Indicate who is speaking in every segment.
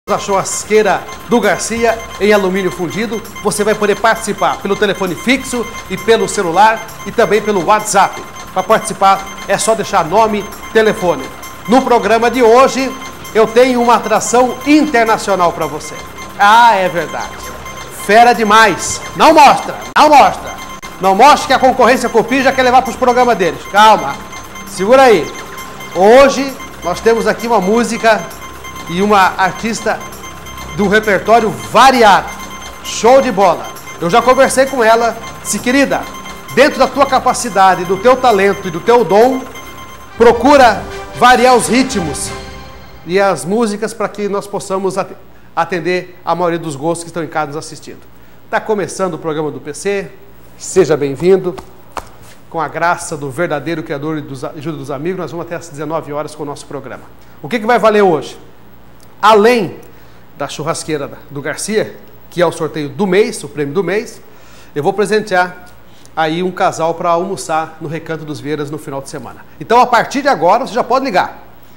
Speaker 1: A churrasqueira do Garcia em alumínio fundido. Você vai poder participar pelo telefone fixo e pelo celular e também pelo WhatsApp. Para participar é só deixar nome, telefone. No programa de hoje eu tenho uma atração internacional para você. Ah, é verdade. Fera demais. Não mostra, não mostra. Não mostra que a concorrência Copia já quer levar para os programas deles. Calma, segura aí. Hoje nós temos aqui uma música e uma artista do repertório variado. Show de bola. Eu já conversei com ela. Disse, querida, dentro da tua capacidade, do teu talento e do teu dom, procura variar os ritmos e as músicas para que nós possamos atender a maioria dos gostos que estão em casa nos assistindo. Está começando o programa do PC. Seja bem-vindo. Com a graça do verdadeiro Criador e ajuda dos amigos, nós vamos até às 19 horas com o nosso programa. O que vai valer hoje? Além da churrasqueira do Garcia, que é o sorteio do mês, o prêmio do mês, eu vou presentear aí um casal para almoçar no Recanto dos Vieiras no final de semana. Então, a partir de agora, você já pode ligar.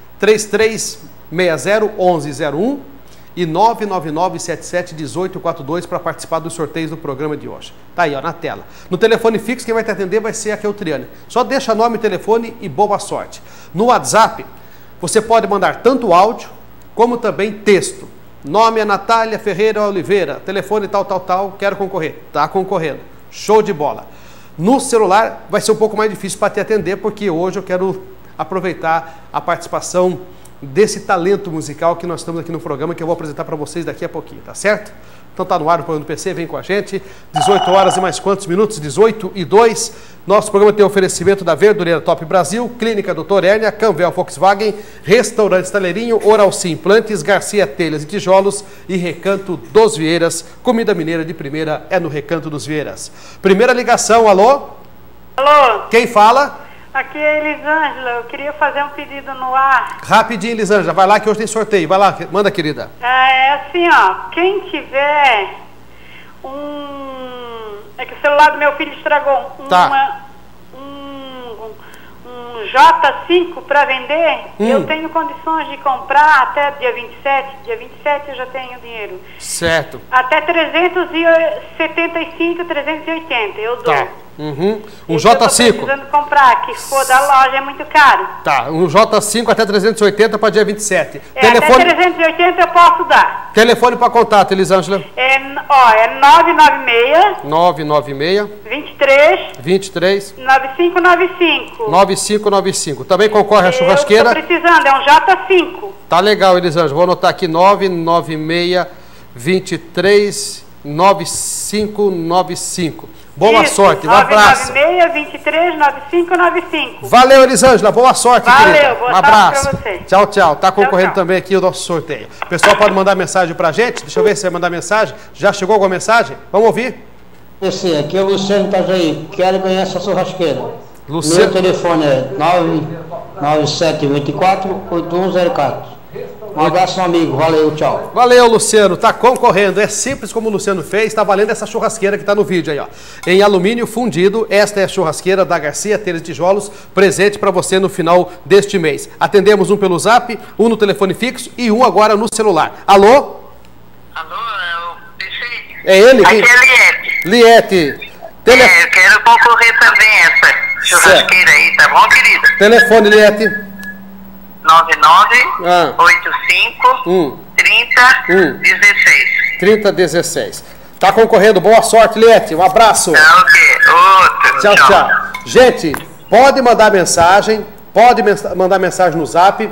Speaker 1: 3360-1101 e 99977-1842 para participar dos sorteios do programa de hoje. Tá aí, ó, na tela. No telefone fixo, quem vai te atender vai ser a Keltriane. Só deixa nome, telefone e boa sorte. No WhatsApp, você pode mandar tanto áudio como também texto. Nome é Natália Ferreira Oliveira, telefone tal, quero concorrer. Tá concorrendo. Show de bola. No celular vai ser um pouco mais difícil para te atender, porque hoje eu quero aproveitar a participação desse talento musical que nós estamos aqui no programa, que eu vou apresentar para vocês daqui a pouquinho, tá certo? Então tá no ar o programa do PC, vem com a gente. 18 horas e mais quantos minutos? 18:02. Nosso programa tem oferecimento da Verdureira Top Brasil, Clínica Doutor Hérnia, Canvel Volkswagen, Restaurante Taleirinho, Oral Sim Implantes, Garcia Telhas e Tijolos e Recanto dos Vieiras. Comida mineira de primeira é no Recanto dos Vieiras. Primeira ligação, alô?
Speaker 2: Alô?
Speaker 1: Quem fala?
Speaker 2: Aqui é Elisângela, eu queria fazer um pedido no ar.
Speaker 1: Rapidinho, Elisângela, vai lá que hoje tem sorteio. Vai lá, manda, querida.
Speaker 2: É assim, ó, quem tiver É que o celular do meu filho estragou. Um J5 para vender, eu tenho condições de comprar até dia 27. Dia 27 eu já tenho dinheiro.
Speaker 1: Certo.
Speaker 2: Até 375, 380 eu dou.
Speaker 1: Tá. Um J5.
Speaker 2: Eu tô precisando comprar, que for da loja é muito caro.
Speaker 1: Tá, um J5 até 380 para dia 27.
Speaker 2: Telefone... Até 380 eu posso dar.
Speaker 1: Telefone para contato, Elisângela.
Speaker 2: É 996 23
Speaker 1: 9595. Também concorre a churrasqueira.
Speaker 2: Eu tô precisando, é um J5.
Speaker 1: Tá legal, Elisângela. Vou anotar aqui 996 23 9595. Boa sorte, um abraço.
Speaker 2: 996-23-9595.
Speaker 1: Valeu, Elisângela, boa sorte, querida.
Speaker 2: Valeu, boa
Speaker 1: abraço.
Speaker 2: Pra você.
Speaker 1: Tchau, tchau. Tá concorrendo
Speaker 2: tchau.
Speaker 1: Também aqui o nosso sorteio. O pessoal pode mandar mensagem pra gente. Deixa eu ver se vai mandar mensagem. Já chegou alguma mensagem? Vamos ouvir?
Speaker 3: Esse aqui é o Luciano Itajaí. Quero ganhar essa churrasqueira.
Speaker 1: Luciano.
Speaker 3: Meu telefone é 99724-8104. Um abraço, meu amigo. Valeu, tchau.
Speaker 1: Valeu, Luciano. Tá concorrendo. É simples como o Luciano fez. Tá valendo essa churrasqueira que tá no vídeo aí, ó. Em alumínio fundido. Esta é a churrasqueira da Garcia Telhas e Tijolos. Presente para você no final deste mês. Atendemos um pelo zap, um no telefone fixo e um agora no celular. Alô?
Speaker 4: Alô, é o PC?
Speaker 1: É ele?
Speaker 4: Aqui é Liette.
Speaker 1: Liette.
Speaker 4: Eu quero concorrer também a essa churrasqueira aí, tá bom, querida?
Speaker 1: Telefone, Liette.
Speaker 4: 9985
Speaker 1: 3016. Tá concorrendo. Boa sorte, Liette. Um abraço.
Speaker 4: Tá, ok. Outro.
Speaker 1: Tchau. Gente, pode mandar mensagem. Pode mandar mensagem no zap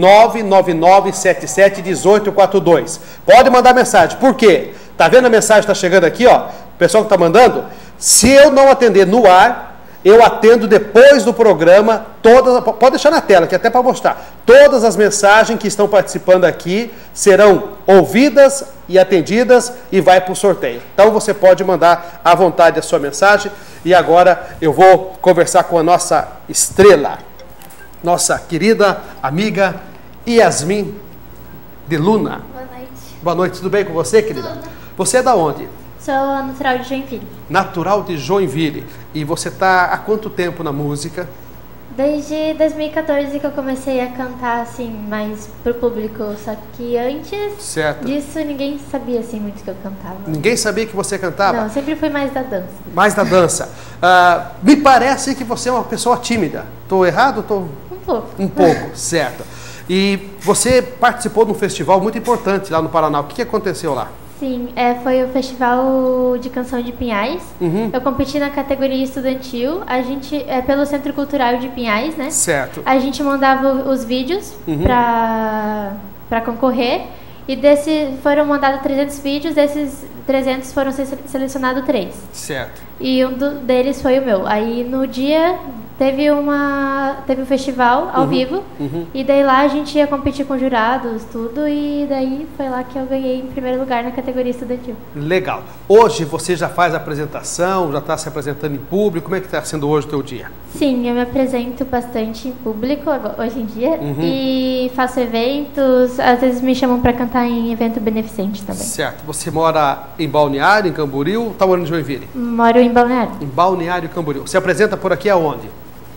Speaker 1: 999771842. Pode mandar mensagem. Por quê? Tá vendo a mensagem que tá chegando aqui, ó? O pessoal que tá mandando. Se eu não atender no ar, eu atendo depois do programa todas, pode deixar na tela, que é até para mostrar. Todas as mensagens que estão participando aqui serão ouvidas e atendidas e vai para o sorteio. Então você pode mandar à vontade a sua mensagem. E agora eu vou conversar com a nossa estrela, nossa querida amiga Yasmin de Luna.
Speaker 5: Boa noite.
Speaker 1: Boa noite, tudo bem com você, querida?
Speaker 5: Tudo.
Speaker 1: Você é da onde?
Speaker 5: Sou natural de Joinville.
Speaker 1: Natural de Joinville. E você está há quanto tempo na música?
Speaker 5: Desde 2014 que eu comecei a cantar assim, mais pro público, só que antes disso ninguém sabia assim muito que eu cantava.
Speaker 1: Ninguém sabia que você cantava?
Speaker 5: Não, sempre fui mais da dança.
Speaker 1: Mais da dança. Me parece que você é uma pessoa tímida. Estou errado?
Speaker 5: Um pouco.
Speaker 1: Um pouco, certo. E você participou de um festival muito importante lá no Paraná. O que aconteceu lá?
Speaker 5: Sim, foi o Festival de Canção de Pinhais. Eu competi na categoria estudantil. A gente, pelo Centro Cultural de Pinhais, né?
Speaker 1: Certo.
Speaker 5: A gente mandava os vídeos para concorrer. E foram mandados 300 vídeos, desses 300 foram selecionados 3.
Speaker 1: Certo.
Speaker 5: E um deles foi o meu. Aí no dia teve um festival ao vivo. E daí lá a gente ia competir com jurados, tudo. E daí foi lá que eu ganhei em primeiro lugar na categoria estudantil.
Speaker 1: Legal. Hoje você já faz a apresentação, já está se apresentando em público. Como é que está sendo hoje o teu dia?
Speaker 5: Sim, eu me apresento bastante em público hoje em dia. E faço eventos, às vezes me chamam para cantar em evento beneficente também.
Speaker 1: Certo. Você mora em Balneário, em Camboriú, está morando em Joinville?
Speaker 5: Moro em Balneário.
Speaker 1: Em Balneário, Camboriú. Se apresenta por aqui aonde?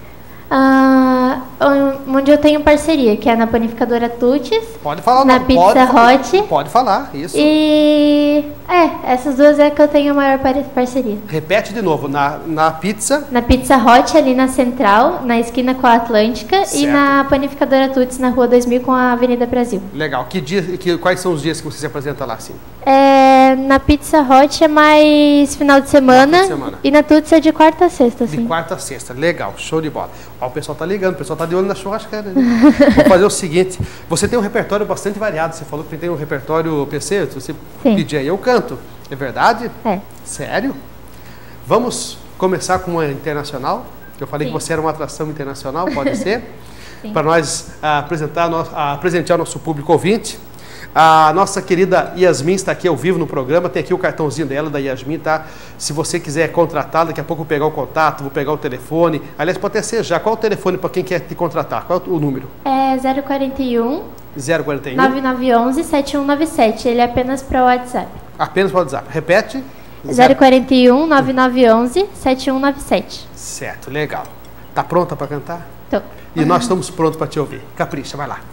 Speaker 5: Onde eu tenho parceria, que é na Panificadora Tutis.
Speaker 1: Pode falar.
Speaker 5: Na Pizza Hot.
Speaker 1: Pode falar, isso.
Speaker 5: E essas duas é que eu tenho a maior parceria.
Speaker 1: Repete de novo, na pizza.
Speaker 5: Na Pizza Hot, ali na Central, na esquina com a Atlântica.
Speaker 1: Certo.
Speaker 5: E na Panificadora Tutis, na Rua 2000 com a Avenida Brasil.
Speaker 1: Legal. Quais são os dias que você se apresenta lá, sim?
Speaker 5: Na Pizza Hot é mais final de semana. E na Tutis é de quarta a sexta, sim.
Speaker 1: De quarta a sexta. Legal, show de bola. Ó, o pessoal tá ligando, o pessoal tá de olho na churrasqueira. Né? Vou fazer o seguinte, você tem um repertório bastante variado, você falou que tem um repertório PC, se você pedir aí eu canto, é verdade?
Speaker 5: É.
Speaker 1: Sério? Vamos começar com uma internacional? Eu falei
Speaker 5: Sim.
Speaker 1: que você era uma atração internacional, pode ser?
Speaker 5: Para
Speaker 1: nós presentear o nosso público ouvinte. A nossa querida Yasmin está aqui ao vivo no programa, tem aqui o cartãozinho dela, da Yasmin, tá? Se você quiser contratá-la, daqui a pouco eu vou pegar o contato, vou pegar o telefone. Aliás, pode até ser já. Qual é o telefone para quem quer te contratar? Qual é o número?
Speaker 5: É 041
Speaker 1: 041
Speaker 5: 9911 7197. Ele é apenas para o WhatsApp.
Speaker 1: Apenas para o WhatsApp. Repete.
Speaker 5: 041 9911 7197.
Speaker 1: Certo, legal. Tá pronta para cantar?
Speaker 5: Tô.
Speaker 1: E nós estamos prontos para te ouvir. Capricha, vai lá.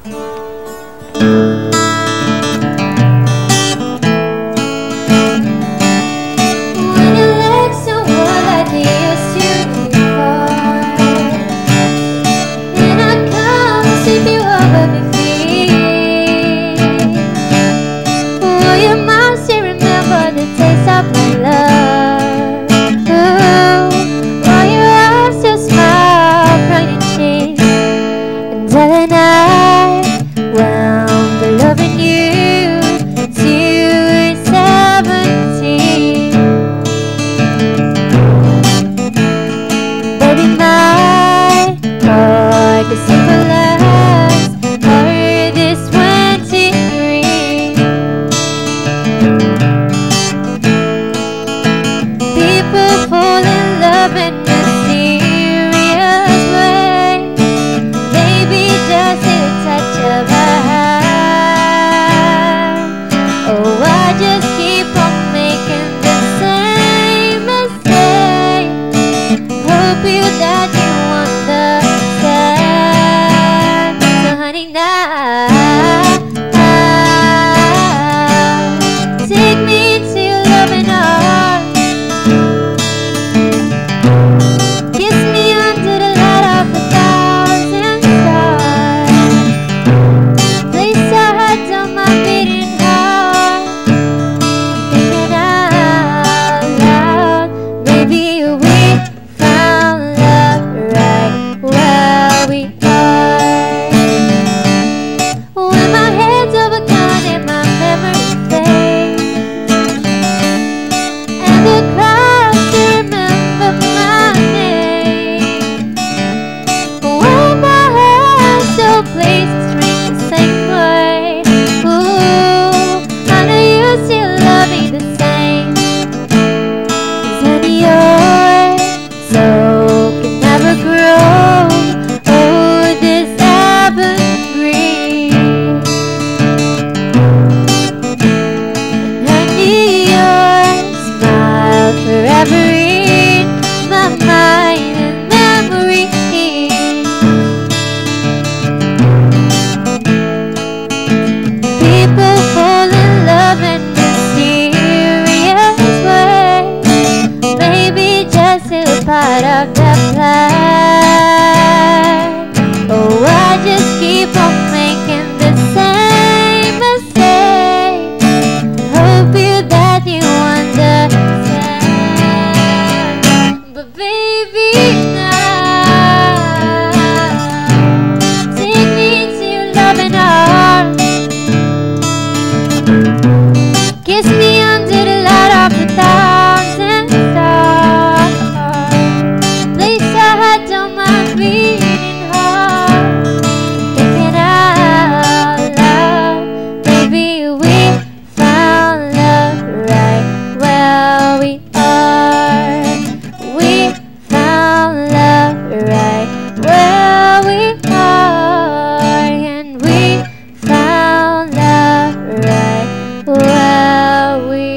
Speaker 5: Kiss me under the light of the thousand stars. Place I had on my beating heart. Thinking out loud, maybe we found love right where we are. We found love right where we are, and we found love right where we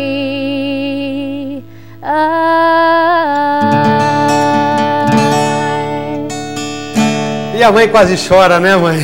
Speaker 5: are.
Speaker 1: E a mãe quase chora, né, mãe?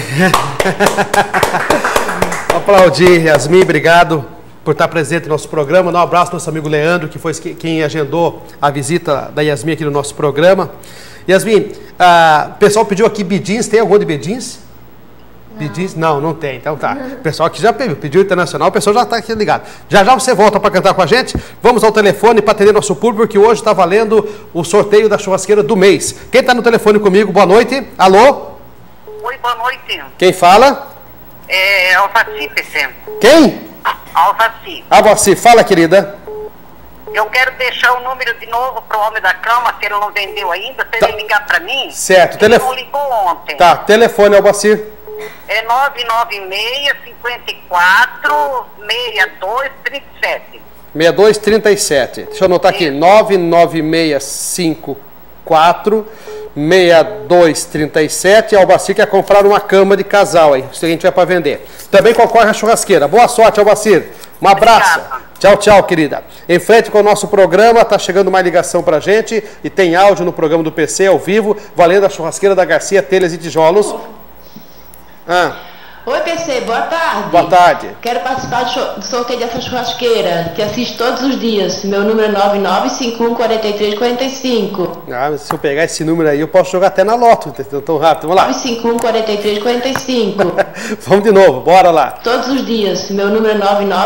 Speaker 1: Aplaudir, Yasmin, obrigado por estar presente no nosso programa. Dá um abraço ao nosso amigo Leandro, que foi quem agendou a visita da Yasmin aqui no nosso programa. Yasmin, o pessoal pediu aqui Bidins, tem algum de Bidins? Bidins? Não tem, então tá. O pessoal aqui já pediu internacional, o pessoal já está aqui ligado. Já você volta para cantar com a gente. Vamos ao telefone para atender nosso público, porque hoje está valendo o sorteio da churrasqueira do mês. Quem está no telefone comigo, boa noite. Alô?
Speaker 4: Oi, boa noite.
Speaker 1: Quem fala?
Speaker 4: É Alvaci, PC.
Speaker 1: Quem?
Speaker 4: Alvaci.
Speaker 1: Alvaci, fala, querida.
Speaker 4: Eu quero deixar o número de novo pro homem da cama, se ele não vendeu ainda, se ele ligar para mim.
Speaker 1: Certo.
Speaker 4: Ele não ligou ontem.
Speaker 1: Tá, telefone, Alvaci.
Speaker 4: É 996-54-6237.
Speaker 1: 6237. Deixa eu anotar aqui. 99654-6237. Albaci quer comprar uma cama de casal aí. Se a gente vai para vender. Também concorre a churrasqueira. Boa sorte, Albacir. Um abraço. Tchau, tchau, querida. Em frente com o nosso programa, tá chegando mais ligação pra gente. E tem áudio no programa do PC ao vivo, valendo a churrasqueira da Garcia Telhas e Tijolos.
Speaker 6: Oi, PC, boa tarde.
Speaker 1: Boa tarde.
Speaker 6: Quero participar do sorteio dessa churrasqueira, que assisto todos os dias. Meu número é 9951-4345.
Speaker 1: Mas se eu pegar esse número aí, eu posso jogar até na loto, tão rápido. Vamos lá.
Speaker 6: 951-4345.
Speaker 1: Vamos de novo, bora lá.
Speaker 6: Todos os dias. Meu número é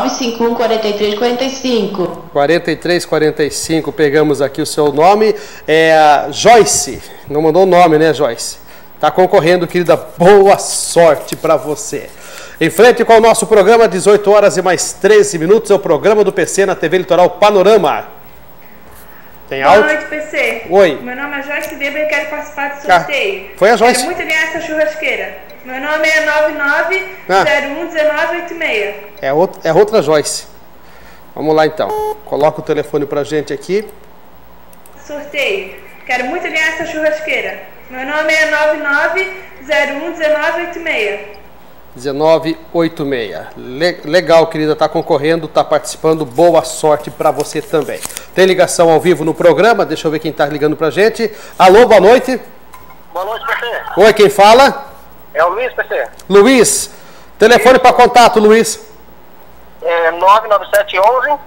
Speaker 6: 9951-4345.
Speaker 1: 4345, pegamos aqui o seu nome. É a Joyce. Não mandou o nome, né, Joyce? Tá concorrendo, querida. Boa sorte para você. Em frente com o nosso programa, 18 horas e mais 13 minutos, é o programa do PC na TV Litoral Panorama. Tem áudio?
Speaker 7: Boa noite, PC.
Speaker 1: Oi.
Speaker 7: Meu nome é Joyce Weber e quero participar do sorteio.
Speaker 1: Foi a Joyce.
Speaker 7: Quero muito ganhar essa churrasqueira. Meu nome é 99011986.
Speaker 1: É outra Joyce. Vamos lá então. Coloca o telefone pra gente aqui.
Speaker 7: Sorteio. Quero muito ganhar essa churrasqueira. Meu nome é 99011986.
Speaker 1: 1986. Legal, querida, tá concorrendo, tá participando. Boa sorte para você também. Tem ligação ao vivo no programa. Deixa eu ver quem tá ligando pra gente. Alô, boa noite.
Speaker 4: Boa noite, PC.
Speaker 1: Oi, quem fala?
Speaker 4: É o Luiz, PC.
Speaker 1: Luiz. Telefone para contato, Luiz.
Speaker 4: É 99711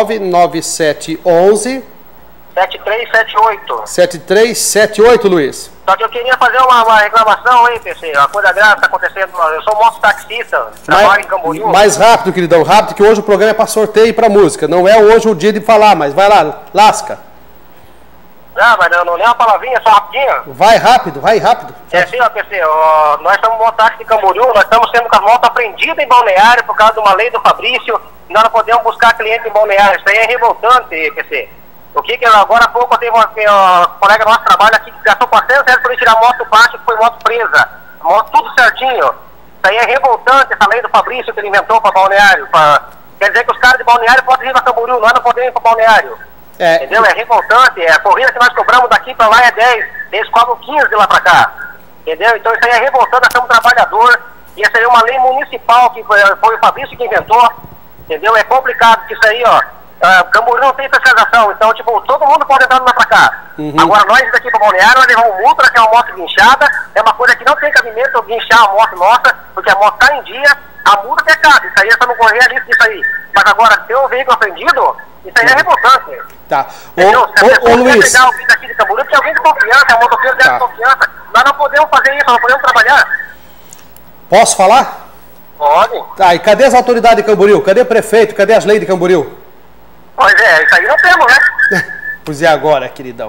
Speaker 1: 99711
Speaker 4: 7378.
Speaker 1: 7378, Luiz.
Speaker 4: Só que eu queria fazer uma reclamação aí, PC. Uma coisa grave está acontecendo. Eu sou mototaxista, trabalho em Camboriú.
Speaker 1: Mais rápido, queridão, rápido, que hoje o programa é para sorteio e para música. Não é hoje o dia de falar, mas vai lá, lasca.
Speaker 4: Não, mas não é uma palavrinha, só rapidinho.
Speaker 1: Vai rápido, vai rápido.
Speaker 4: É assim, ó, PC, nós estamos mototáxi em Camboriú, nós estamos sendo com as motos apreendidas em Balneário por causa de uma lei do Fabrício. Nós não podemos buscar cliente em Balneário. Isso aí é revoltante, PC. O que agora há pouco eu tenho uma colega nosso trabalho aqui que gastou 400 reais para ele tirar a moto baixa, que foi moto presa. Moto tudo certinho. Isso aí é revoltante, essa lei do Fabrício que ele inventou para Balneário. Quer dizer que os caras de Balneário podem vir para Camboriú, nós não podemos ir para Balneário. Entendeu? É revoltante. A corrida que nós cobramos daqui para lá é 10. Eles cobram 15 de lá para cá. Entendeu? Então isso aí é revoltante, nós somos trabalhadores. E essa aí é uma lei municipal que foi o Fabrício que inventou. Entendeu? É complicado, porque isso aí, ó. Camboriú não tem fiscalização, então, tipo, todo mundo pode entrar lá pra cá. Agora, nós daqui pra Balneário, nós levamos multa, que é uma moto guinchada, é uma coisa que não tem cabimento guinchar a moto nossa, porque a moto tá em dia, a multa até cabe, isso aí é só não correr ali disso aí. Mas agora, ter um veículo apreendido, isso aí é revoltante.
Speaker 1: Tá.
Speaker 4: Ô Luiz. Pegar alguém daqui de Camboriú, porque alguém de confiança, é um motoqueiro de confiança, nós não podemos fazer isso, nós não podemos trabalhar.
Speaker 1: Posso falar?
Speaker 4: Pode.
Speaker 1: Tá, e cadê as autoridades de Camboriú? Cadê o prefeito? Cadê as leis de Camboriú?
Speaker 4: Pois é, isso aí não temos, né?
Speaker 1: Pois é agora, queridão.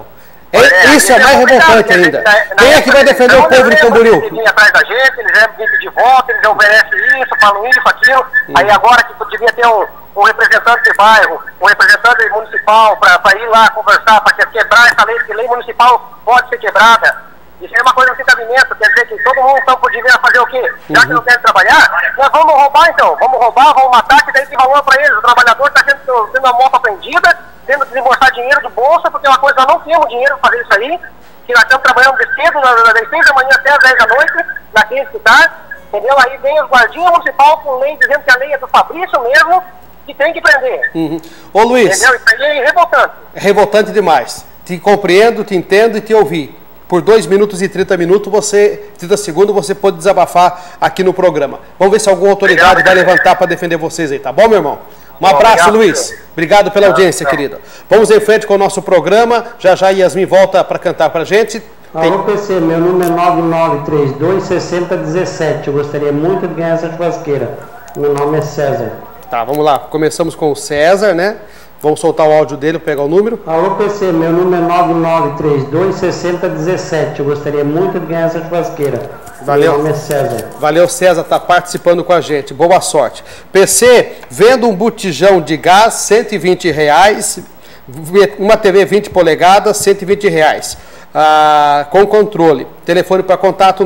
Speaker 1: Isso é mais revoltante ainda. Quem é que vai defender o povo de Camboriú?
Speaker 4: Eles vêm atrás da gente, eles vêm pedir voto, eles oferecem isso, falam isso, aquilo. Aí agora que devia ter um representante de bairro, um representante municipal para ir lá conversar, para quebrar essa lei, que lei municipal pode ser quebrada. Isso é uma coisa sem cabimento, quer dizer que todo mundo então poderia fazer o quê? Já que não quer trabalhar, nós vamos roubar então, vamos matar, que daí tem valor para eles. O trabalhador está tendo a moto apreendida, tendo que desembolsar dinheiro do bolso, porque é uma coisa, nós não temos dinheiro para fazer isso aí, que nós estamos trabalhando de cedo, das 6 da manhã até as 10 da noite, naquele hospital, entendeu? Aí vem os guardinhas municipal com lei, dizendo que a lei é do Fabrício mesmo, que tem que prender.
Speaker 1: Ô Luiz,
Speaker 4: entendeu? Isso aí é revoltante.
Speaker 1: É revoltante demais. Te compreendo, te entendo e te ouvi. Por 2 minutos e 30 segundos, você pode desabafar aqui no programa. Vamos ver se alguma autoridade vai levantar para defender vocês aí, tá bom, meu irmão? Um abraço, Luiz. Obrigado pela audiência, querido. Vamos em frente com o nosso programa. Já já Yasmin volta para cantar para a gente.
Speaker 3: Alô, PC, meu número é 9932-6017. Eu gostaria muito de ganhar essa churrasqueira. Meu nome é César.
Speaker 1: Tá, vamos lá. Começamos com o César, né? Vamos soltar o áudio dele, pegar o número.
Speaker 3: Alô, PC, meu número é 9932-6017. Eu gostaria muito de ganhar essa churrasqueira.
Speaker 1: Valeu.
Speaker 3: Meu nome é César.
Speaker 1: Valeu, César, tá participando com a gente. Boa sorte. PC, vendo um botijão de gás, R$120. Uma TV 20 polegadas, R$120. Com controle. Telefone para contato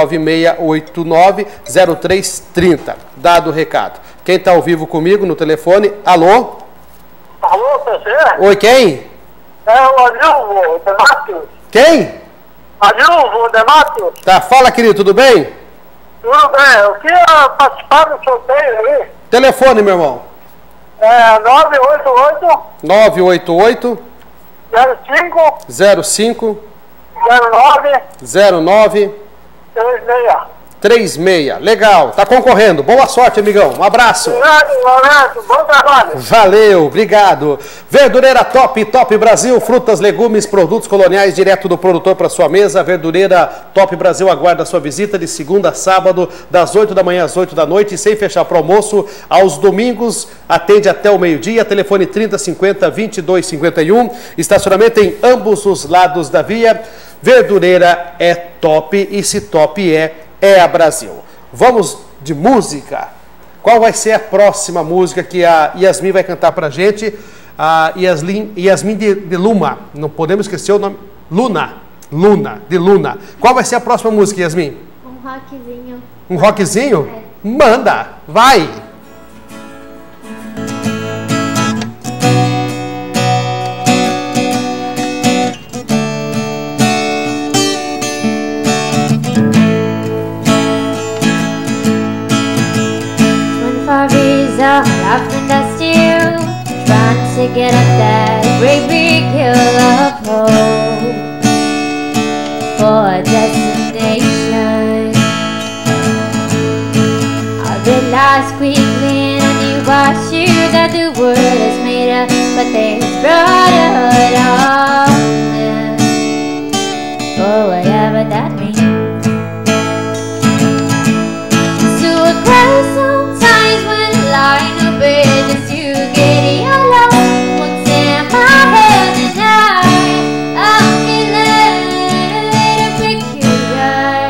Speaker 1: 996890330. Dado o recado. Quem está ao vivo comigo no telefone? Alô?
Speaker 4: Alô, PC?
Speaker 1: Oi, quem?
Speaker 4: É o Adilvo Demátios.
Speaker 1: Quem?
Speaker 4: Adilvo Demátios.
Speaker 1: Tá, fala, querido, tudo bem?
Speaker 4: Tudo bem, eu queria participar do sorteio aí.
Speaker 1: Telefone, meu irmão.
Speaker 4: É 988
Speaker 1: 988
Speaker 4: 05
Speaker 1: 09 36. Legal, tá concorrendo. Boa sorte, amigão. Um abraço.
Speaker 4: Obrigado, bom trabalho.
Speaker 1: Valeu, obrigado. Verdureira Top, Top Brasil, frutas, legumes, produtos coloniais direto do produtor para sua mesa. Verdureira Top Brasil aguarda a sua visita de segunda a sábado, das 8 da manhã às 8 da noite, sem fechar para almoço. Aos domingos, atende até o meio-dia. Telefone 3050-2251. Estacionamento em ambos os lados da via. Verdureira é top e se top é a Brasil. Vamos de música. Qual vai ser a próxima música que a Yasmin vai cantar pra gente? A Yasmin de Luma. Não podemos esquecer o nome. Luna, de Luna. Qual vai ser a próxima música, Yasmin?
Speaker 5: Um rockzinho.
Speaker 1: Um rockzinho? É. Manda, vai!
Speaker 5: Rough and dusty, trying to get up that great big hill of hope for a destination. I realized quickly and I knew I knew that the world is made up, but there's brotherhood on them, for whatever that means. So I cry sometimes when lying on bed just to get yellow. What's in my head tonight? I'm feeling a little peculiar.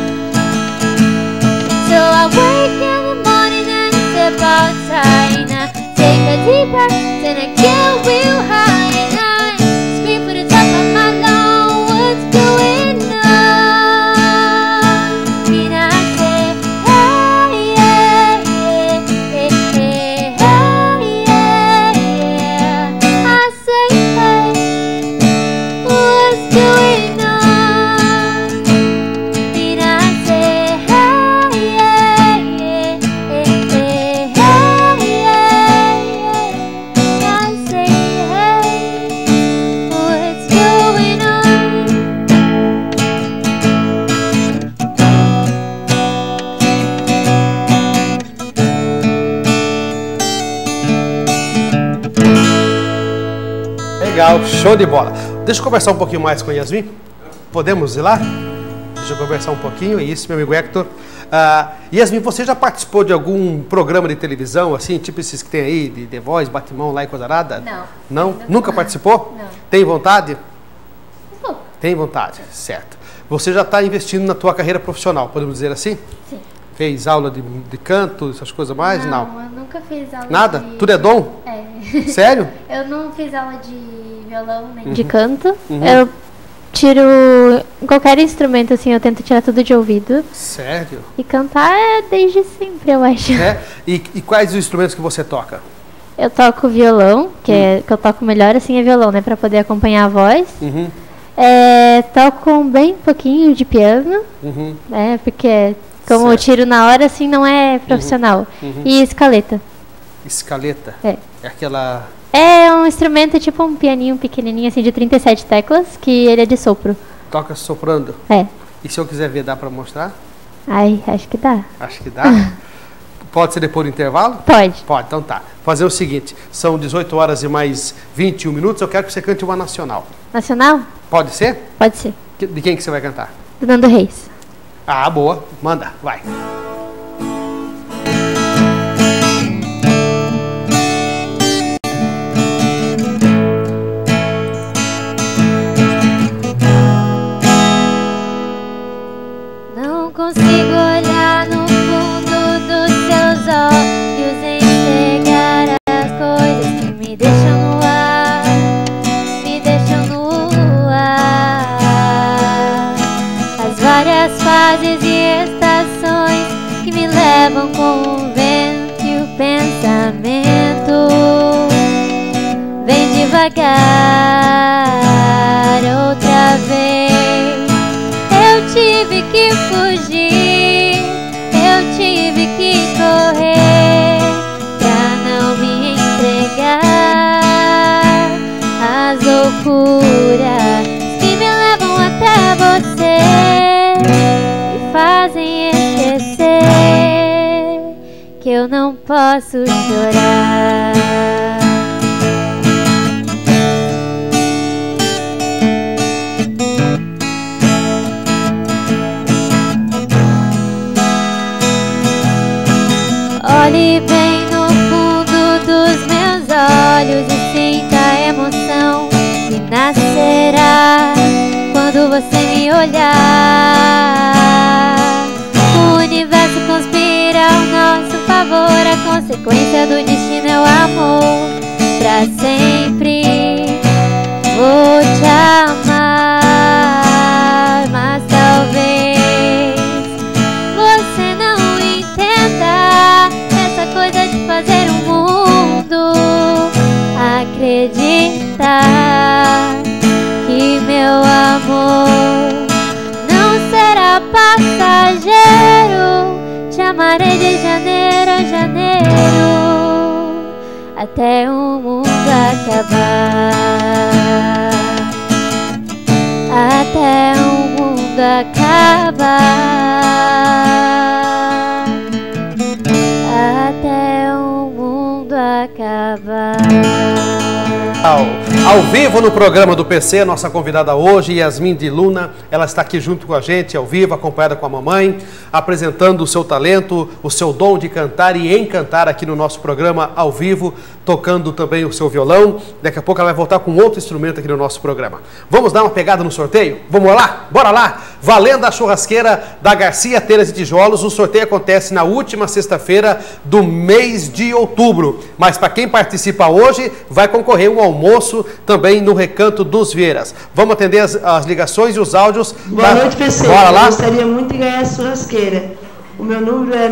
Speaker 5: So I wake in the morning and step outside and I take a deep breath and I get real high and I scream for the top of my lungs, what's going on? And I say, hey, yeah, yeah, hey, hey, hey, yeah, yeah. I say, hey, what's going on? And I say, hey, yeah, yeah, hey, hey, hey, yeah, yeah. I say, hey, what's going on?
Speaker 1: Legal, show de bola. Deixa eu conversar um pouquinho mais com a Yasmin. Podemos ir lá? Deixa eu conversar um pouquinho. Isso, meu amigo Hector. Yasmin, você já participou de algum programa de televisão, assim, tipo esses que tem aí, de The Voice, Batimão lá e coisa nada?
Speaker 5: Não.
Speaker 1: Não? Nunca participou?
Speaker 5: Não.
Speaker 1: Tem vontade? Tem vontade, certo. Você já está investindo na tua carreira profissional, podemos dizer assim?
Speaker 5: Sim.
Speaker 1: Fez aula de canto, essas coisas mais? Não,
Speaker 5: eu nunca fiz aula
Speaker 1: Nada?
Speaker 5: de...
Speaker 1: Tudo é dom?
Speaker 5: É.
Speaker 1: Sério?
Speaker 5: Eu não fiz aula de violão nem de canto.
Speaker 1: Uhum.
Speaker 5: Eu tiro qualquer instrumento, assim, eu tento tirar tudo de ouvido.
Speaker 1: Sério?
Speaker 5: E cantar é desde sempre, eu acho.
Speaker 1: É? E quais os instrumentos que você toca?
Speaker 5: Eu toco violão, que eu toco melhor, assim, é violão, né? Pra poder acompanhar a voz.
Speaker 1: Uhum.
Speaker 5: Toco bem pouquinho de piano, né? Porque como eu tiro na hora, assim, não é profissional. E escaleta.
Speaker 1: Escaleta?
Speaker 5: É.
Speaker 1: É aquela...
Speaker 5: É um instrumento tipo um pianinho pequenininho, assim, de 37 teclas, que ele é de sopro.
Speaker 1: Toca soprando?
Speaker 5: É.
Speaker 1: E se eu quiser ver, dá pra mostrar?
Speaker 5: Ai, acho que dá.
Speaker 1: Acho que dá. Pode ser depois do intervalo?
Speaker 5: Pode.
Speaker 1: Pode, então tá. Fazer o seguinte, são 18 horas e mais 21 minutos, eu quero que você cante uma nacional.
Speaker 5: Nacional?
Speaker 1: Pode ser?
Speaker 5: Pode ser.
Speaker 1: De quem que você vai cantar?
Speaker 5: Do Nando Reis.
Speaker 1: Ah, boa. Manda, vai.
Speaker 5: Não consigo olhar no fundo dos seus olhos e enxergar as coisas que me deixam no ar, me deixam no ar. As várias fases e estações que me levam com o vento e o pensamento. Vem devagar outra vez. Eu tive que fugir, eu tive que correr pra não me entregar às loucuras que me levam até você e fazem esquecer que eu não posso chorar. Olhe bem no fundo dos meus olhos e sinta a emoção que nascerá quando você me olhar. O universo conspira ao nosso favor, a consequência do destino é o amor. Pra sempre vou te amar, mas talvez você não entenda essa coisa de fazer o mundo acreditar que meu amor não será passageiro. Te amarei de janeiro a janeiro até o mundo acabar, até o mundo acabar, até o mundo acabar.
Speaker 1: Ao vivo no programa do PC, nossa convidada hoje, Yasmin de Luna, ela está aqui junto com a gente, ao vivo, acompanhada com a mamãe, apresentando o seu talento, o seu dom de cantar e encantar aqui no nosso programa ao vivo, tocando também o seu violão. Daqui a pouco ela vai voltar com outro instrumento aqui no nosso programa. Vamos dar uma pegada no sorteio? Vamos lá? Bora lá! Valendo a churrasqueira da Garcia Telhas e Tijolos, o sorteio acontece na última sexta-feira do mês de outubro. Mas para quem participa hoje, vai concorrer um almoço também no Recanto dos Vieiras. Vamos atender as ligações e os áudios.
Speaker 8: Boa noite, PC.
Speaker 1: Bora lá?
Speaker 8: Eu gostaria muito de ganhar a churrasqueira. O meu número é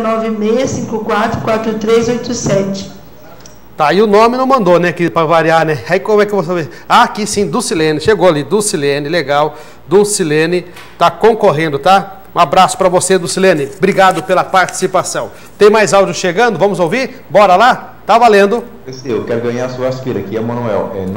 Speaker 8: 96544387.
Speaker 1: Tá, e o nome não mandou, né, para variar, né? Aí como é que eu vou saber? Ah, aqui sim, Dulcilene, chegou ali, Dulcilene, legal. Dulcilene tá concorrendo, tá? Um abraço para você, Dulcilene. Obrigado pela participação. Tem mais áudio chegando? Vamos ouvir? Bora lá? Tá valendo.
Speaker 9: Eu quero ganhar a churrasqueira aqui, é Manuel. É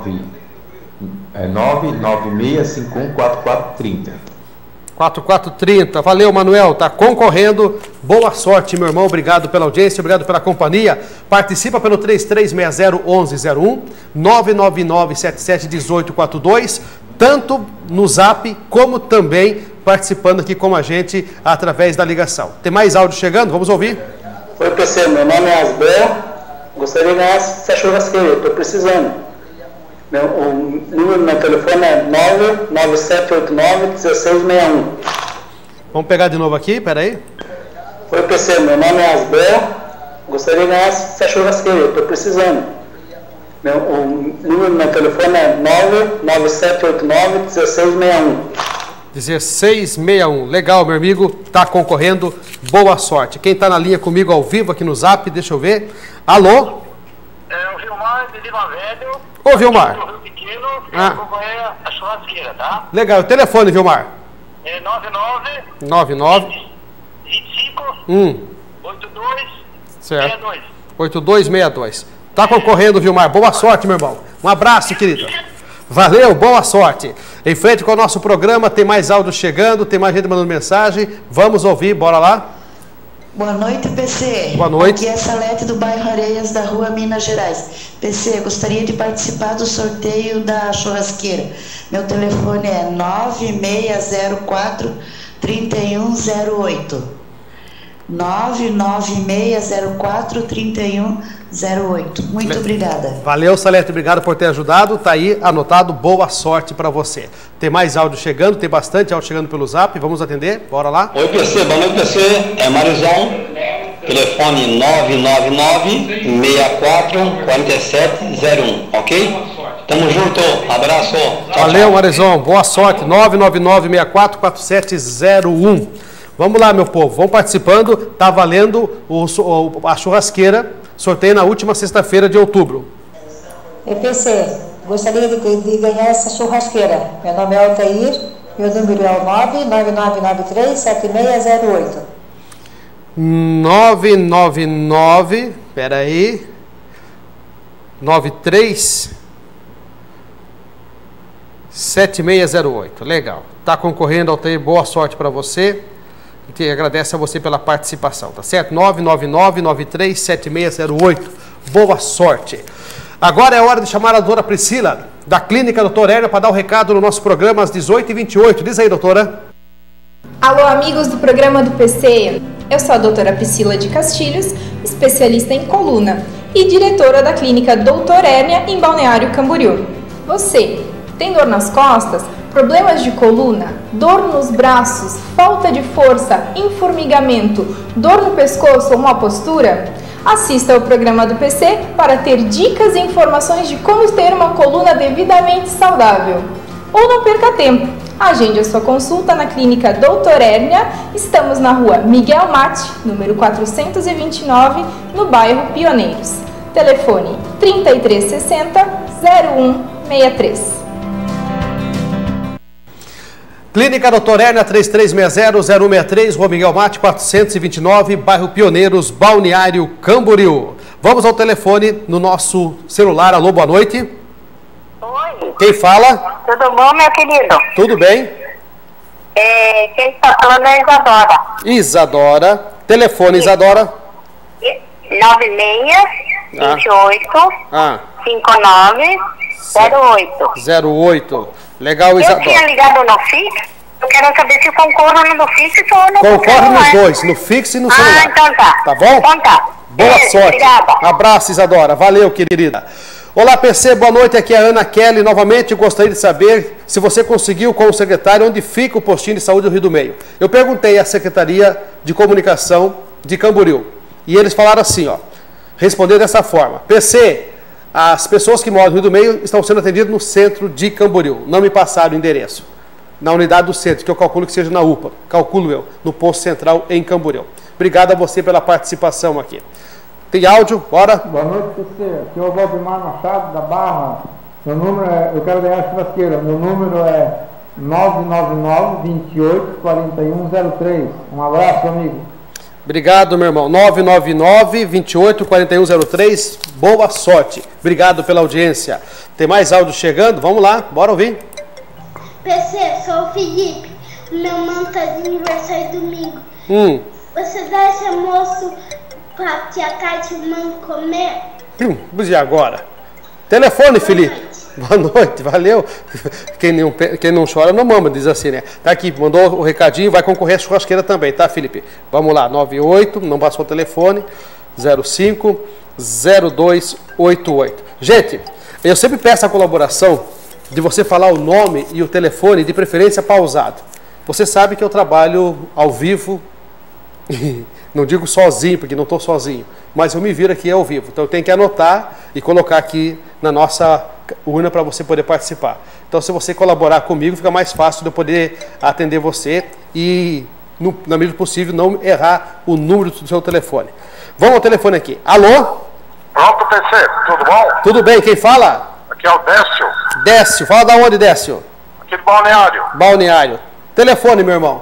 Speaker 9: 996514430.
Speaker 1: 4430. Valeu, Manuel. Tá concorrendo. Boa sorte, meu irmão. Obrigado pela audiência, obrigado pela companhia. Participa pelo 3360-1101, 999771842, tanto no Zap como também participando aqui com a gente através da ligação. Tem mais áudio chegando? Vamos ouvir.
Speaker 10: Oi, PC. Meu nome é Asbel. Gostaria de ganhar essa churrasqueira. Eu estou precisando.
Speaker 3: O número do meu telefone é 99789-1661.
Speaker 1: Vamos pegar de novo aqui, peraí.
Speaker 3: Oi, PC, meu nome é Asbel. Gostaria de ganhar essa churrasqueira, estou precisando. O número do meu telefone é 99789-1661.
Speaker 1: 1661. Legal, meu amigo. Tá concorrendo. Boa sorte. Quem tá na linha comigo ao vivo aqui no Zap, deixa eu ver. Alô?
Speaker 4: É o Vilmar de Lima Velho.
Speaker 1: Ô, Vilmar.
Speaker 4: Do Rio Pequeno, concorrer a churrasqueira, tá?
Speaker 1: Legal. O telefone, Vilmar?
Speaker 4: É 99 25 82
Speaker 1: certo.
Speaker 4: 62.
Speaker 1: 8262. Tá concorrendo, Vilmar. Boa sorte, meu irmão. Um abraço, querido. Valeu, boa sorte. Em frente com o nosso programa, tem mais áudio chegando, tem mais gente mandando mensagem. Vamos ouvir, bora lá.
Speaker 8: Boa noite, PC.
Speaker 1: Boa noite.
Speaker 8: Aqui é Salete do bairro Areias, da rua Minas Gerais. PC, gostaria de participar do sorteio da churrasqueira. Meu telefone é 9604-3108. 99604-3108. Muito obrigada.
Speaker 1: Valeu, Salete, obrigado por ter ajudado. Tá aí anotado, boa sorte para você. Tem mais áudio chegando, tem bastante áudio chegando pelo Zap, vamos atender, bora lá.
Speaker 10: Oi, PC, boa noite, PC, é Marizão, telefone 999-64-4701, ok? Tamo junto, abraço. Tchau,
Speaker 1: valeu,
Speaker 10: tchau.
Speaker 1: Marizão, boa sorte, 999-64-4701. Vamos lá, meu povo, vão participando, tá valendo a churrasqueira, sorteio na última sexta-feira de outubro.
Speaker 11: EPC, gostaria de ganhar essa churrasqueira. Meu nome é Altair, meu número é o 99993-7608.
Speaker 1: 999, peraí, 93 7608, legal. Tá concorrendo, Altair, boa sorte para você. A gente agradece a você pela participação, tá certo? 999-93-7608. Boa sorte. Agora é hora de chamar a doutora Priscila, da Clínica Doutor Hélio, para dar o recado no nosso programa às 18h28. Diz aí, doutora.
Speaker 12: Alô, amigos do programa do PC. Eu sou a doutora Priscila de Castilhos, especialista em coluna e diretora da Clínica Doutor Hérnia em Balneário Camboriú. Você tem dor nas costas? Problemas de coluna, dor nos braços, falta de força, informigamento, dor no pescoço ou má postura? Assista ao programa do PC para ter dicas e informações de como ter uma coluna devidamente saudável. Ou não perca tempo, agende a sua consulta na Clínica Doutor Hérnia. Estamos na rua Miguel Mate, número 429, no bairro Pioneiros. Telefone 3360-0163.
Speaker 1: Clínica Doutor Hérnia, 3360-0163, Rua Miguel Mate, 429, bairro Pioneiros, Balneário Camboriú. Vamos ao telefone no nosso celular. Alô, boa noite.
Speaker 13: Oi.
Speaker 1: Quem fala?
Speaker 13: Tudo bom, meu querido?
Speaker 1: Tudo bem?
Speaker 13: Quem está falando é Isadora.
Speaker 1: Isadora. Telefone, Isadora.
Speaker 13: 96-28-59-08.
Speaker 1: Legal, Isadora.
Speaker 13: Eu tinha ligado no fixo, eu quero saber se concorre no fixo ou no
Speaker 1: concorre nos dois, no fixo e no celular.
Speaker 13: Ah, então tá.
Speaker 1: Tá bom?
Speaker 13: Então tá.
Speaker 1: Boa sorte.
Speaker 13: Obrigada.
Speaker 1: Abraço, Isadora. Valeu, querida. Olá, PC, boa noite. Aqui é a Ana Kelly. Novamente, gostaria de saber se você conseguiu com o secretário onde fica o postinho de saúde do Rio do Meio. Eu perguntei à Secretaria de Comunicação de Camboriú e eles falaram assim, ó, responderam dessa forma: PC, as pessoas que moram no Rio do Meio estão sendo atendidas no centro de Camboriú. Não me passaram o endereço. Na unidade do centro, que eu calculo que seja na UPA. Calculo eu, no posto central em Camboriú. Obrigado a você pela participação aqui. Tem áudio? Bora.
Speaker 14: Boa noite, PC. Aqui é o Valdemar Machado, da Barra. Meu número é... Eu quero ganhar a churrasqueira. Meu número é 999-28-4103. Um abraço, amigo.
Speaker 1: Obrigado, meu irmão. 999-28-4103. Boa sorte. Obrigado pela audiência. Tem mais áudio chegando? Vamos lá, bora ouvir.
Speaker 15: PC, sou o Felipe. Meu irmão tá de aniversário domingo. Você dá esse almoço pra tia Cátia e o irmão comer?
Speaker 1: Vamos ver agora. Telefone, Felipe. Boa noite, valeu. Quem não chora não mama, diz assim, né? Tá aqui, mandou o recadinho, vai concorrer a churrasqueira também, tá, Felipe? Vamos lá, 98, não passou o telefone, 05 0288. Gente, Eu sempre peço a colaboração de você falar o nome e o telefone, de preferência pausado. Você sabe que eu trabalho ao vivo, não digo sozinho, porque não estou sozinho, mas eu me viro aqui ao vivo. Então eu tenho que anotar e colocar aqui na nossa urna para você poder participar. Então se você colaborar comigo, fica mais fácil de eu poder atender você e, na medida do possível, não errar o número do seu telefone. Vamos ao telefone aqui. Alô?
Speaker 16: Pronto, PC, tudo bom?
Speaker 1: Tudo bem, quem fala?
Speaker 16: Aqui é o Décio.
Speaker 1: Décio, fala da onde, Décio?
Speaker 16: Aqui do Balneário.
Speaker 1: Balneário. Telefone, meu irmão.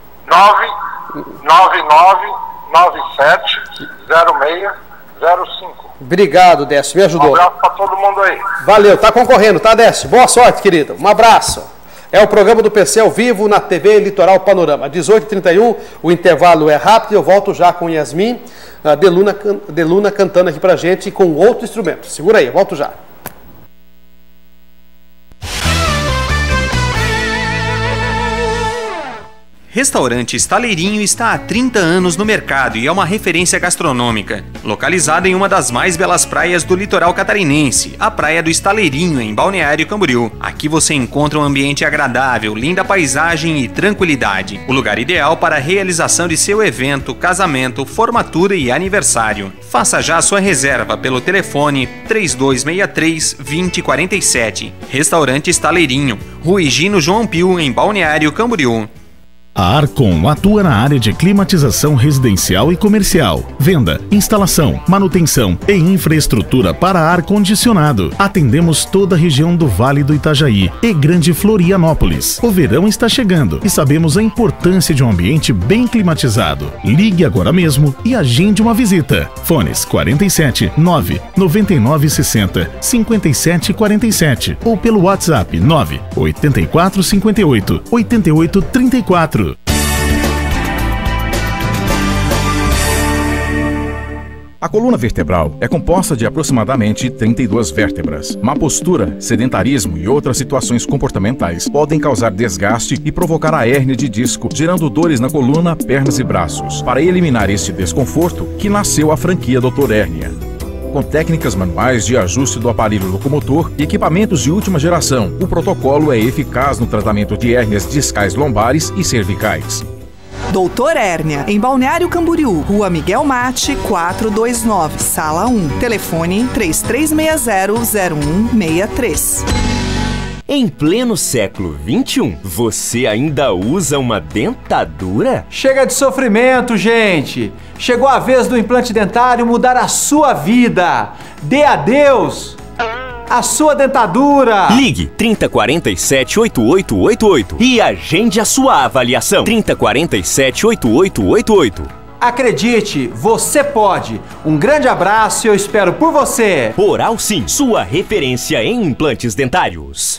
Speaker 16: 999970605.
Speaker 1: Obrigado, Décio, me ajudou.
Speaker 16: Um abraço pra todo mundo aí.
Speaker 1: Valeu, tá concorrendo, tá, Décio? Boa sorte, querido. Um abraço. É o programa do PC ao vivo na TV Litoral Panorama. 18h31, o intervalo é rápido e eu volto já com Yasmin, a Deluna cantando aqui pra gente com outro instrumento. Segura aí, eu volto já.
Speaker 17: Restaurante Estaleirinho está há 30 anos no mercado e é uma referência gastronômica. Localizado em uma das mais belas praias do litoral catarinense, a Praia do Estaleirinho, em Balneário Camboriú. Aqui você encontra um ambiente agradável, linda paisagem e tranquilidade. O lugar ideal para a realização de seu evento, casamento, formatura e aniversário. Faça já a sua reserva pelo telefone 3263-2047. Restaurante Estaleirinho, Rua Higino João Pio, em Balneário Camboriú.
Speaker 18: A Arcon atua na área de climatização residencial e comercial, venda, instalação, manutenção e infraestrutura para ar-condicionado. Atendemos toda a região do Vale do Itajaí e Grande Florianópolis. O verão está chegando e sabemos a importância de um ambiente bem climatizado. Ligue agora mesmo e agende uma visita. Fones 47 9 99 60 57 47 ou pelo WhatsApp 9 84 58 88 34.
Speaker 19: A coluna vertebral é composta de aproximadamente 32 vértebras. Má postura, sedentarismo e outras situações comportamentais podem causar desgaste e provocar a hérnia de disco, gerando dores na coluna, pernas e braços. Para eliminar este desconforto, que nasceu a franquia Dr. Hérnia. Com técnicas manuais de ajuste do aparelho locomotor e equipamentos de última geração, o protocolo é eficaz no tratamento de hérnias discais lombares e cervicais.
Speaker 20: Doutor Hérnia, em Balneário Camboriú, Rua Miguel Mate, 429, Sala 1. Telefone 3360-0163.
Speaker 21: Em pleno século XXI, você ainda usa uma dentadura?
Speaker 22: Chega de sofrimento, gente! Chegou a vez do implante dentário mudar a sua vida! Dê adeus à sua dentadura!
Speaker 21: Ligue 3047-8888 e agende a sua avaliação. 3047-8888.
Speaker 22: Acredite, você pode! Um grande abraço e eu espero por você!
Speaker 21: Oral Sim, sua referência em implantes dentários.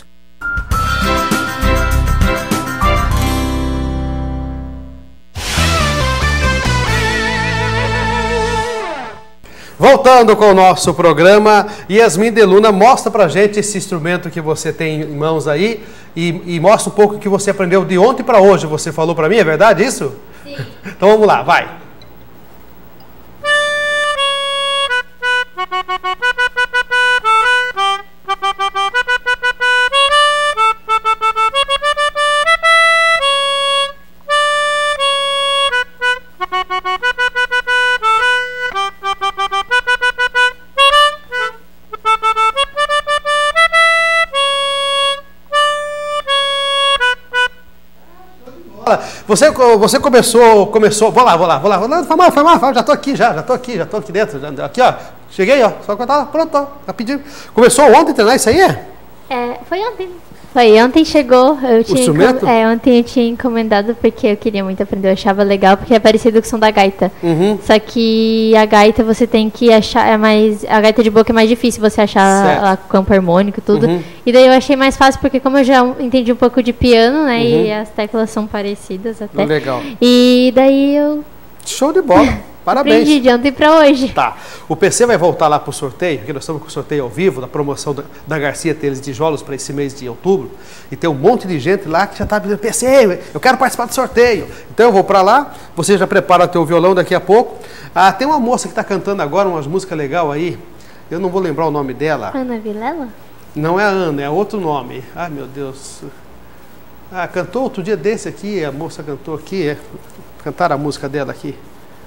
Speaker 1: Voltando com o nosso programa, Yasmin Deluna mostra pra gente esse instrumento que você tem em mãos aí e mostra um pouco o que você aprendeu de ontem para hoje. Você falou pra mim, é verdade isso? Sim. Então vamos lá, vai. Você começou, vou lá, foi mal, já tô aqui dentro, aqui ó, cheguei ó, só que eu tava pronto, ó, rapidinho. Começou ontem a treinar isso aí?
Speaker 5: Foi ontem. Foi, ontem chegou, ontem eu tinha encomendado porque eu queria muito aprender, eu achava legal, porque é parecido com o som da gaita. Uhum. Só que a gaita você tem que achar, a gaita de boca é mais difícil você achar o campo harmônico, tudo. Uhum. E daí eu achei mais fácil, porque como eu já entendi um pouco de piano, né, e as teclas são parecidas até.
Speaker 1: Legal.
Speaker 5: E daí eu...
Speaker 1: Show de bola! Parabéns.
Speaker 5: Aprendi de ontem para hoje.
Speaker 1: Tá. O PC vai voltar lá para o sorteio, porque nós estamos com o sorteio ao vivo, da promoção da Garcia Telhas de Tijolos para esse mês de outubro. E tem um monte de gente lá que já está dizendo, PC, eu quero participar do sorteio. Então eu vou para lá, você já prepara o teu violão daqui a pouco. Ah, tem uma moça que está cantando agora umas músicas legais aí. Eu não vou lembrar o nome dela.
Speaker 5: Ana Vilela?
Speaker 1: Não é a Ana, é outro nome. Ai, meu Deus. Ah, cantou outro dia desse aqui, a moça cantou aqui, cantaram a música dela aqui.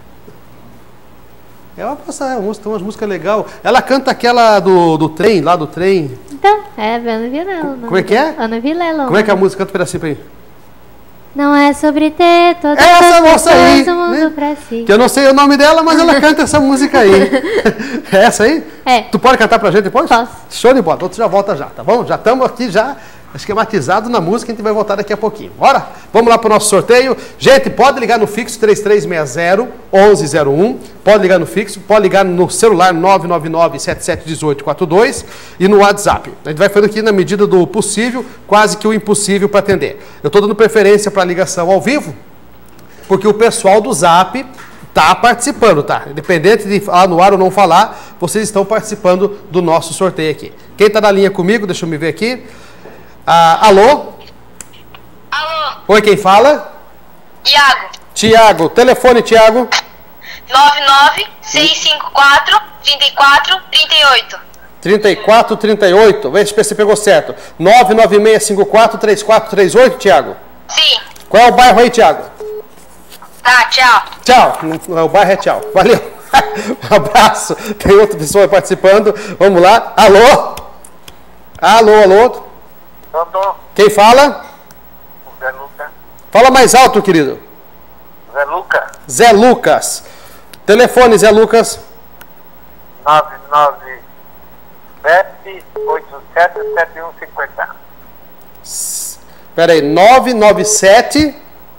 Speaker 1: É uma música, umas músicas legais. Ela canta aquela do trem, lá do trem.
Speaker 5: Então, é Ana Vilela.
Speaker 1: Como é que é?
Speaker 5: Ana Vilela.
Speaker 1: Como é que é a música? Canta um pedacinho pra mim.
Speaker 5: Não é sobre ter todas
Speaker 1: essa moça aí,
Speaker 5: do mundo
Speaker 1: né?
Speaker 5: pra si.
Speaker 1: Que eu não sei o nome dela, mas ela canta essa música aí. É essa aí?
Speaker 5: É.
Speaker 1: Tu pode cantar pra gente depois?
Speaker 5: Posso.
Speaker 1: Show de bola. Então tu já volta já, tá bom? Já estamos aqui já esquematizados na música, a gente vai voltar daqui a pouquinho. Bora? Vamos lá pro nosso sorteio. Gente, pode ligar no fixo 3360-1101. Pode ligar no fixo, pode ligar no celular 999-771842 e no WhatsApp. A gente vai fazendo aqui na medida do possível, quase que o impossível para atender. Eu estou dando preferência para ligação ao vivo, porque o pessoal do Zap está participando, tá? Independente de falar no ar ou não falar, vocês estão participando do nosso sorteio aqui. Quem está na linha comigo, deixa eu me ver aqui. Alô?
Speaker 13: Alô?
Speaker 1: Oi, quem fala?
Speaker 13: Tiago.
Speaker 1: Tiago. Telefone, Tiago.
Speaker 13: 99654-3438.
Speaker 1: 3438. Vê se você pegou certo. 99654-3438, Tiago?
Speaker 13: Sim.
Speaker 1: Qual é o bairro aí, Tiago?
Speaker 13: Tá, tchau.
Speaker 1: Tchau. Não, o bairro é tchau. Valeu. Um abraço. Tem outra pessoa participando. Vamos lá. Alô? Alô? Quem fala?
Speaker 16: Zé Lucas.
Speaker 1: Fala mais alto, querido.
Speaker 16: Zé Lucas.
Speaker 1: Zé Lucas. Telefone, Zé Lucas.
Speaker 16: 997-87-7150.
Speaker 1: Espera aí, 997...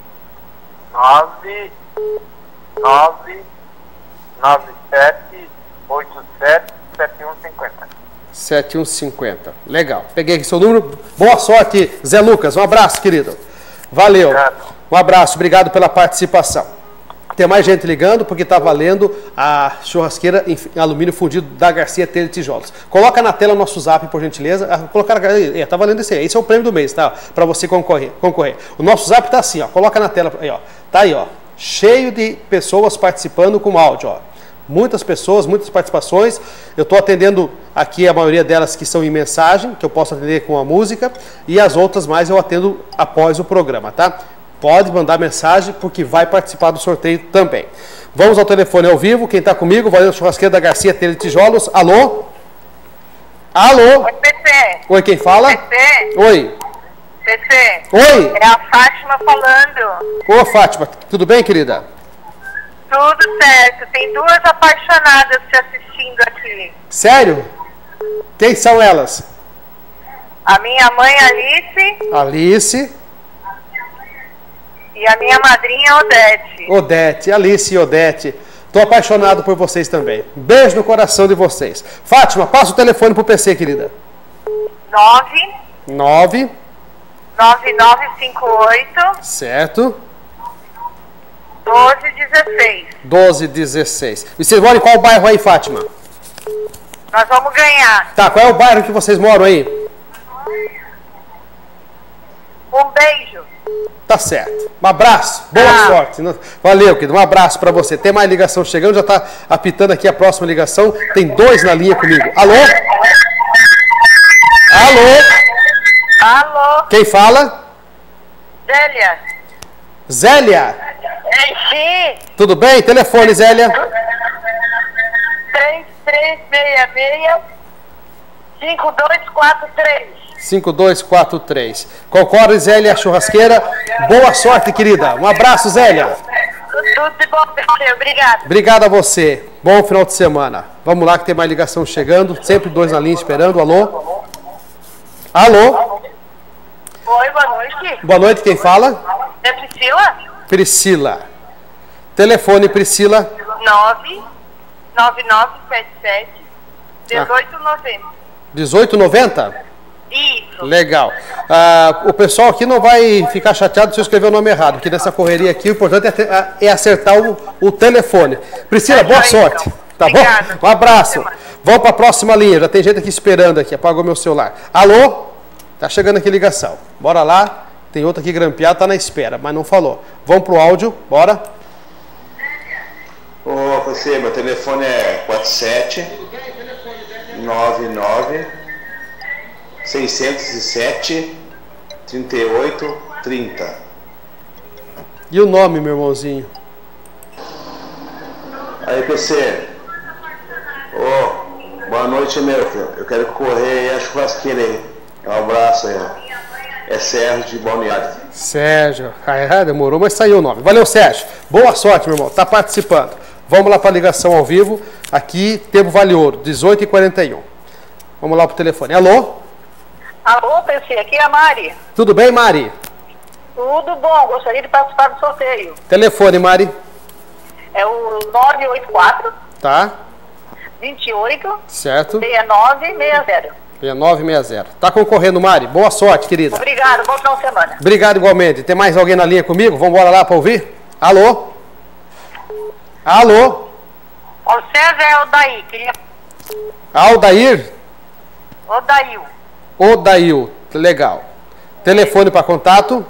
Speaker 1: 7150. Legal. Peguei aqui seu número. Boa sorte, Zé Lucas. Um abraço, querido. Valeu. Um abraço. Obrigado pela participação. Tem mais gente ligando porque está valendo a churrasqueira em alumínio fundido da Garcia Telha de Tijolos. Coloca na tela o nosso zap, por gentileza. Tá valendo esse aí. Esse é o prêmio do mês, tá? Para você concorrer. O nosso zap tá assim, ó. Coloca na tela aí, ó. Tá aí, ó. Cheio de pessoas participando com áudio, ó. Muitas pessoas, muitas participações. Eu estou atendendo aqui a maioria delas que são em mensagem, que eu posso atender com a música, e as outras mais eu atendo após o programa, tá? Pode mandar mensagem, porque vai participar do sorteio também. Vamos ao telefone ao vivo. Quem está comigo, valendo churrasqueira da Garcia Telha de Tijolos. Alô? Alô?
Speaker 13: Oi, PC.
Speaker 1: Oi, quem fala?
Speaker 13: PC.
Speaker 1: Oi.
Speaker 13: PC.
Speaker 1: Oi.
Speaker 13: É a Fátima falando.
Speaker 1: Ô, Fátima, tudo bem, querida?
Speaker 13: Tudo certo. Tem duas apaixonadas te assistindo aqui.
Speaker 1: Sério? Quem são elas?
Speaker 13: A minha mãe, Alice.
Speaker 1: Alice.
Speaker 13: E a minha madrinha, Odete.
Speaker 1: Odete, Alice e Odete. Estou apaixonado por vocês também. Beijo no coração de vocês. Fátima, passa o telefone pro PC, querida.
Speaker 13: 9958.
Speaker 1: Certo.
Speaker 13: 1216.
Speaker 1: E vocês moram em qual bairro aí, Fátima?
Speaker 13: Nós vamos ganhar.
Speaker 1: Tá, qual é o bairro que vocês moram aí?
Speaker 13: Um beijo.
Speaker 1: Tá certo. Um abraço. Boa sorte. Valeu, querido. Um abraço pra você. Tem mais ligação chegando. Já tá apitando aqui a próxima ligação. Tem dois na linha comigo. Alô?
Speaker 13: Alô?
Speaker 1: Quem fala?
Speaker 13: Zélia.
Speaker 1: Zélia?
Speaker 13: Sim.
Speaker 1: Tudo bem? Telefone, Zélia.
Speaker 13: 3366-5243.
Speaker 1: 5243. Concorre, Zélia, churrasqueira. Boa sorte, querida. Um abraço, Zélia.
Speaker 13: Tudo de bom, PC. Obrigada.
Speaker 1: Obrigado a você. Bom final de semana. Vamos lá que tem mais ligação chegando. Sempre dois na linha esperando. Alô? Alô?
Speaker 13: Oi, boa noite.
Speaker 1: Boa noite, quem fala?
Speaker 13: É Priscila?
Speaker 1: Priscila. Telefone, Priscila.
Speaker 13: 99977 1890.
Speaker 1: 1890?
Speaker 13: Isso.
Speaker 1: Legal. O pessoal aqui não vai ficar chateado se eu escrever o nome errado, porque nessa correria aqui o importante é acertar o telefone. Priscila, boa sorte. Tá
Speaker 13: Obrigada.
Speaker 1: Bom? Um abraço. Vamos para a próxima linha. Já tem gente aqui esperando aqui. Apagou meu celular. Alô? Tá chegando aqui ligação. Bora lá. Tem outro aqui grampeado, tá na espera, mas não falou. Vamos pro áudio. Bora.
Speaker 9: Ô, você, meu telefone é 47 99
Speaker 1: 607 38 30. E o nome, meu irmãozinho?
Speaker 2: Aí, PC. Boa noite, meu filho. Eu quero correr aí a churrasqueira aí. Um abraço aí, ó. É Sérgio de Balneário.
Speaker 1: Sérgio. Demorou, mas saiu o nome. Valeu, Sérgio. Boa sorte, meu irmão. Tá participando. Vamos lá para a ligação ao vivo. Aqui, tempo vale ouro, 18h41. Vamos lá pro telefone. Alô?
Speaker 6: Alô, PC. Aqui é a Mari.
Speaker 1: Tudo bem, Mari?
Speaker 6: Tudo bom. Gostaria de participar do sorteio.
Speaker 1: Telefone, Mari.
Speaker 6: É o 984.
Speaker 1: Tá.
Speaker 6: 28.
Speaker 1: Certo.
Speaker 6: 6960.
Speaker 1: 6960. Tá concorrendo, Mari. Boa sorte, querida.
Speaker 6: Obrigado, bom final de semana.
Speaker 1: Obrigado igualmente. Tem mais alguém na linha comigo? Vamos embora lá para ouvir? Alô? Alô?
Speaker 6: O César é o Daí. Queria...
Speaker 1: Aldair?
Speaker 6: Odail.
Speaker 1: Odail. Legal. Telefone para contato?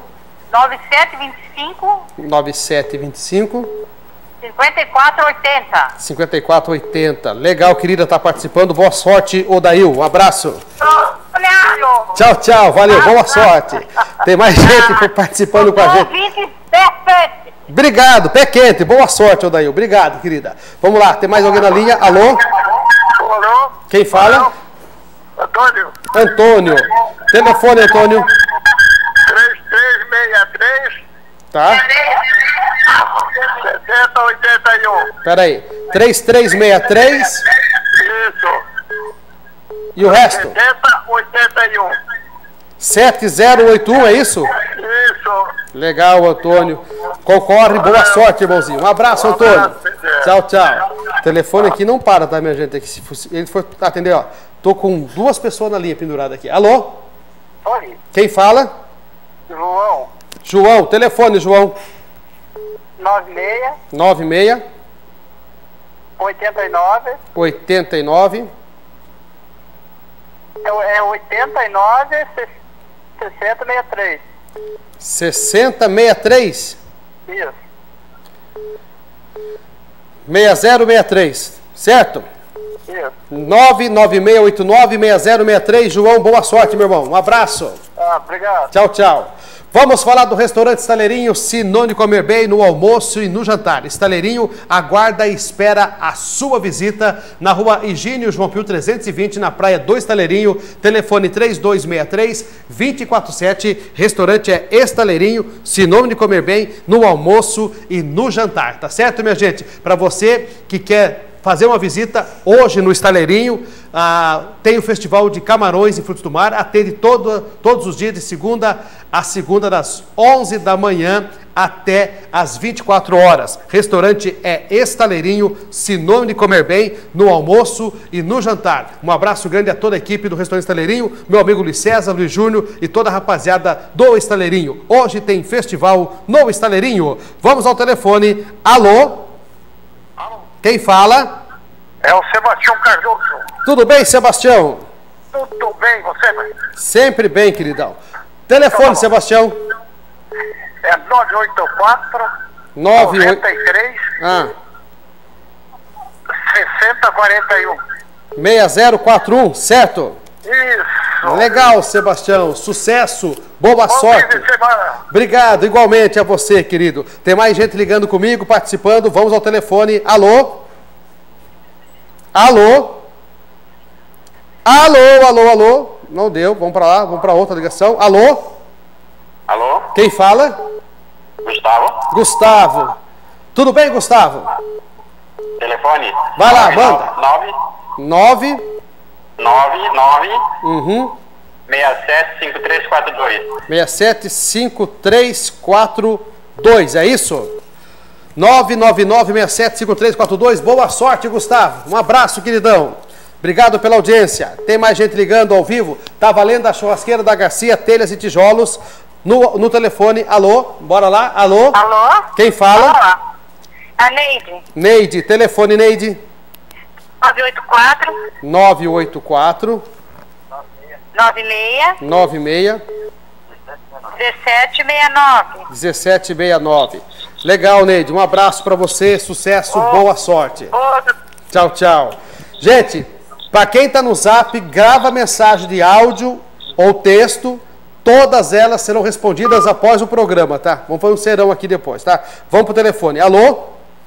Speaker 6: 9725.
Speaker 1: 9725.
Speaker 6: 5480.
Speaker 1: 5480. Legal, querida, tá participando. Boa sorte, Odail. Um abraço. Tchau, tchau. Valeu, boa sorte. Tem mais gente participando com a gente. Obrigado, pé quente. Boa sorte, Odail. Obrigado, querida. Vamos lá, tem mais alguém na linha? Alô?
Speaker 16: Alô?
Speaker 1: Quem fala?
Speaker 16: Alô? Antônio.
Speaker 1: Antônio. Telefone, Antônio.
Speaker 16: 3363.
Speaker 1: Tá.
Speaker 16: 7081.
Speaker 1: Pera aí. 3363.
Speaker 16: Isso.
Speaker 1: E o resto?
Speaker 16: 7081.
Speaker 1: 7081, é isso?
Speaker 16: Isso.
Speaker 1: Legal, Antônio. Concorre, boa sorte, irmãozinho. Um abraço, Antônio. Tchau, tchau. O telefone aqui não para, tá, minha gente? Ele foi atender, ó. Tô com duas pessoas na linha pendurada aqui. Alô?
Speaker 16: Oi.
Speaker 1: Quem fala?
Speaker 16: João.
Speaker 1: João, telefone, João.
Speaker 16: 96 89 É 89 6063.
Speaker 1: 6063?
Speaker 16: Isso.
Speaker 1: 6063, certo?
Speaker 16: Isso.
Speaker 1: 996896063. João, boa sorte, meu irmão. Um abraço.
Speaker 16: Obrigado.
Speaker 1: Tchau, tchau. Vamos falar do restaurante Estaleirinho, sinônimo de comer bem no almoço e no jantar. Estaleirinho aguarda e espera a sua visita na rua Higínio João Pio 320, na praia do Estaleirinho. Telefone 3263-247. Restaurante é Estaleirinho, sinônimo de comer bem no almoço e no jantar. Tá certo, minha gente? Para você que quer fazer uma visita hoje no Estaleirinho, tem o Festival de Camarões e Frutos do Mar, atende todos os dias de segunda a segunda, das 11 da manhã até as 24 horas. Restaurante é Estaleirinho, sinônimo de comer bem no almoço e no jantar. Um abraço grande a toda a equipe do Restaurante Estaleirinho, meu amigo Luiz César, Luiz Júnior e toda a rapaziada do Estaleirinho. Hoje tem festival no Estaleirinho. Vamos ao telefone. Alô? Quem fala?
Speaker 16: É o Sebastião Cardoso.
Speaker 1: Tudo bem, Sebastião?
Speaker 16: Tudo bem, você, mãe?
Speaker 1: Sempre bem, queridão. Telefone, Sebastião.
Speaker 16: É 984
Speaker 1: 93 6041. 6041, certo?
Speaker 16: Isso.
Speaker 1: Legal, Sebastião. Sucesso. Boa sorte. Obrigado, igualmente a você, querido. Tem mais gente ligando comigo, participando. Vamos ao telefone. Alô? Alô? Alô, alô, alô. Não deu. Vamos para lá, vamos para outra ligação. Alô?
Speaker 16: Alô?
Speaker 1: Quem fala?
Speaker 16: Gustavo.
Speaker 1: Gustavo. Tudo bem, Gustavo?
Speaker 16: Telefone?
Speaker 1: Vai lá, manda.
Speaker 16: 9
Speaker 1: 675342. É isso? 999675342. Boa sorte, Gustavo. Um abraço, queridão. Obrigado pela audiência. Tem mais gente ligando ao vivo. Tá valendo a churrasqueira da Garcia, telhas e tijolos. No telefone. Alô? Bora lá. Alô?
Speaker 6: Alô?
Speaker 1: Quem fala?
Speaker 6: Alô? A Neide.
Speaker 1: Neide. Telefone, Neide.
Speaker 6: 984 96
Speaker 1: 1769. Legal, Neide. Um abraço para você. Sucesso. Boa sorte. Tchau, tchau. Gente, para quem tá no Zap, grava mensagem de áudio ou texto, todas elas serão respondidas após o programa, tá? Vamos fazer um serão aqui depois, tá? Vamos pro telefone. Alô?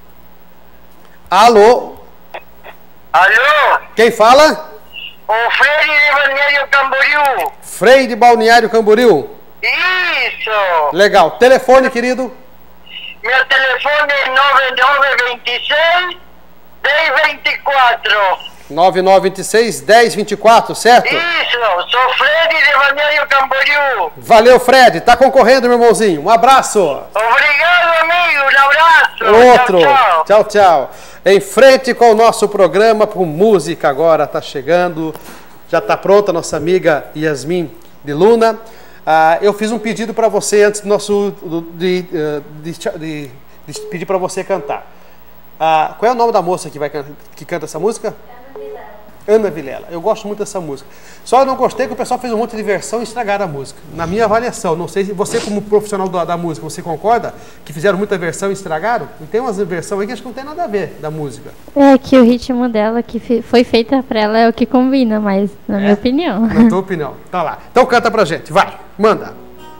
Speaker 1: Alô?
Speaker 4: Alô?
Speaker 1: Quem fala?
Speaker 4: O Frei de Balneário Camboriú.
Speaker 1: Frei de Balneário Camboriú.
Speaker 4: Isso.
Speaker 1: Legal. Telefone, querido?
Speaker 4: Meu telefone é 9926 1024.
Speaker 1: 9926-1024, certo?
Speaker 4: Isso, sou Fred de Balneário Camboriú.
Speaker 1: Valeu, Fred. Tá concorrendo, meu irmãozinho. Um abraço.
Speaker 4: Obrigado, amigo. Um abraço.
Speaker 1: Outro.
Speaker 4: Tchau,
Speaker 1: Tchau, tchau. Em frente com o nosso programa, com música agora, tá chegando. Já tá pronta a nossa amiga Yasmin de Luna. Eu fiz um pedido para você antes do nosso de pedir para você cantar. Qual é o nome da moça que canta essa música? Ana Vilela. Eu gosto muito dessa música. Só eu não gostei que o pessoal fez um monte de versão e estragaram a música. Na minha avaliação, não sei se você, como profissional da música, você concorda que fizeram muita versão e estragaram? E tem umas versões aí que acho que não tem nada a ver da música.
Speaker 5: É que o ritmo dela que foi feita pra ela é o que combina, mas na minha opinião.
Speaker 1: Na tua opinião. Tá lá. Então canta pra gente. Vai. Manda.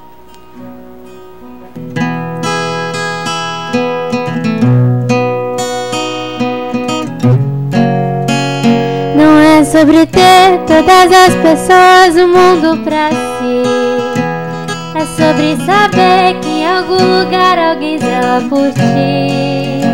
Speaker 5: Não é sobre ter todas as pessoas do mundo pra si. É sobre saber que em algum lugar alguém zela por ti.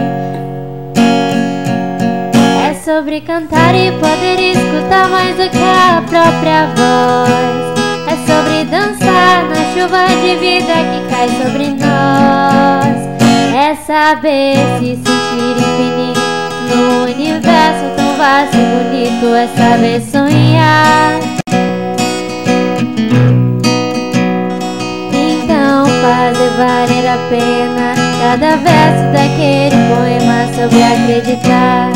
Speaker 5: É sobre cantar e poder escutar mais do que a própria voz. É sobre dançar na chuva de vida que cai sobre nós. É saber se sentir infinito no universo tão vasto e bonito. É saber sonhar. Então fazer valer a pena cada verso daquele poema sobre acreditar.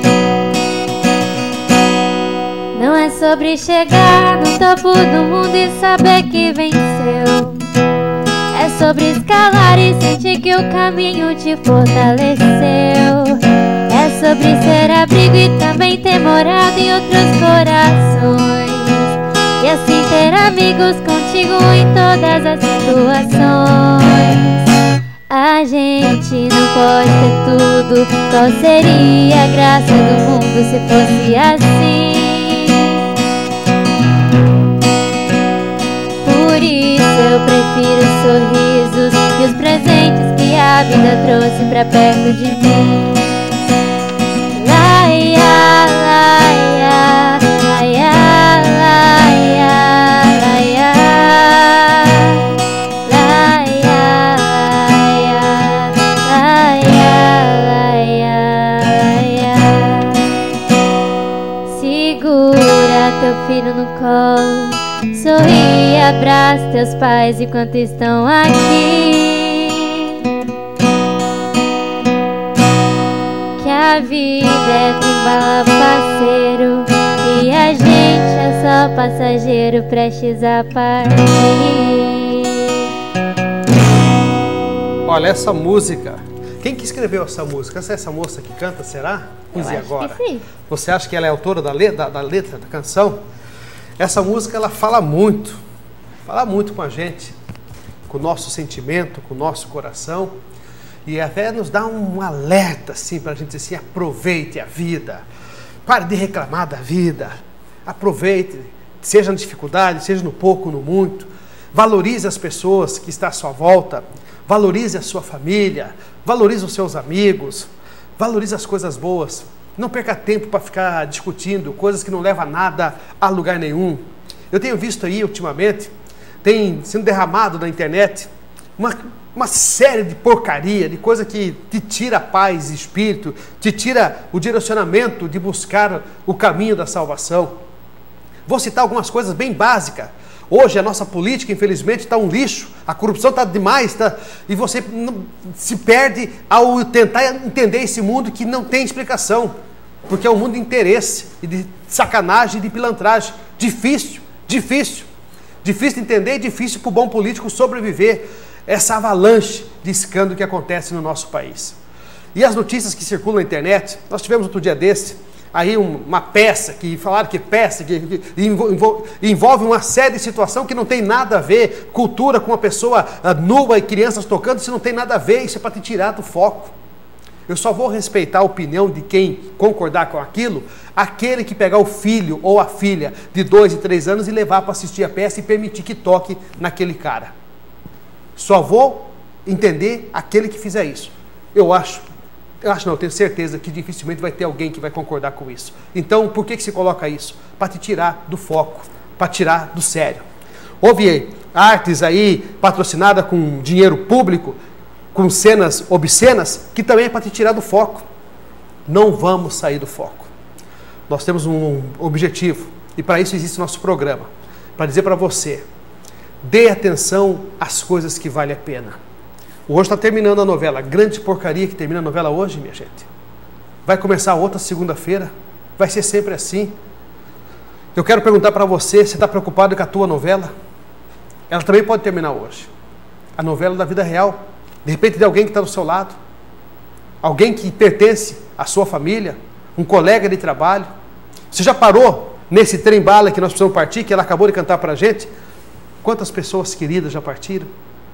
Speaker 5: Não é sobre chegar no topo do mundo e saber que venceu. É sobre escalar e sentir que o caminho te fortaleceu. É sobre ser abrigo e também ter morado em outros corações. E assim ter amigos contigo em todas as situações. A gente não pode ter tudo. Qual seria a graça do mundo se fosse assim? Por isso eu prefiro os sorrisos e os presentes que a vida trouxe pra perto de mim. Laia, laia, laia, laia, laia, laia, laia, laia, laia. Segura teu filho no colo, sorri e abraça teus pais enquanto estão aqui. Que a vida é trembala, parceiro, e a gente é só passageiro prestes a partir.
Speaker 1: Olha essa música. Quem que escreveu essa música? Essa moça que canta, será?
Speaker 5: Eu acho
Speaker 1: agora.
Speaker 5: que sim.
Speaker 1: Você acha que ela é autora da letra da canção? Essa música ela fala muito com a gente, com o nosso sentimento, com o nosso coração, e até nos dá um alerta assim, para a gente dizer assim: aproveite a vida, pare de reclamar da vida, aproveite, seja na dificuldade, seja no pouco, no muito, valorize as pessoas que estão à sua volta, valorize a sua família, valorize os seus amigos, valorize as coisas boas. Não perca tempo para ficar discutindo coisas que não levam a nada a lugar nenhum. Eu tenho visto aí, ultimamente, tem sendo derramado na internet uma série de porcaria, de coisa que te tira a paz e espírito, te tira o direcionamento de buscar o caminho da salvação. Vou citar algumas coisas bem básicas. Hoje a nossa política, infelizmente, está um lixo, a corrupção está demais, e você se perde ao tentar entender esse mundo que não tem explicação, porque é um mundo de interesse, e de sacanagem e de pilantragem. Difícil de entender e difícil para o bom político sobreviver essa avalanche de escândalo que acontece no nosso país. E as notícias que circulam na internet, nós tivemos outro dia desse, aí uma peça, que falaram que peça, que envolve uma série de situações que não tem nada a ver, cultura com uma pessoa nua e crianças tocando, isso não tem nada a ver, isso é para te tirar do foco. Eu só vou respeitar a opinião de quem concordar com aquilo, aquele que pegar o filho ou a filha de 2 e 3 anos e levar para assistir a peça e permitir que toque naquele cara. Só vou entender aquele que fizer isso. Eu tenho certeza que dificilmente vai ter alguém que vai concordar com isso. Então, por que se coloca isso? Para te tirar do foco, para tirar do sério. Houve artes aí patrocinadas com dinheiro público, com cenas obscenas, que também é para te tirar do foco. Não vamos sair do foco. Nós temos um objetivo, e para isso existe o nosso programa, para dizer para você, dê atenção às coisas que valem a pena. Hoje está terminando a novela, grande porcaria que termina a novela hoje, minha gente. Vai começar outra segunda-feira, vai ser sempre assim. Eu quero perguntar para você, você está preocupado com a tua novela? Ela também pode terminar hoje. A novela da vida real. De repente de alguém que está do seu lado, alguém que pertence à sua família, um colega de trabalho. Você já parou nesse trem-bala que nós precisamos partir, que ela acabou de cantar para a gente? Quantas pessoas queridas já partiram?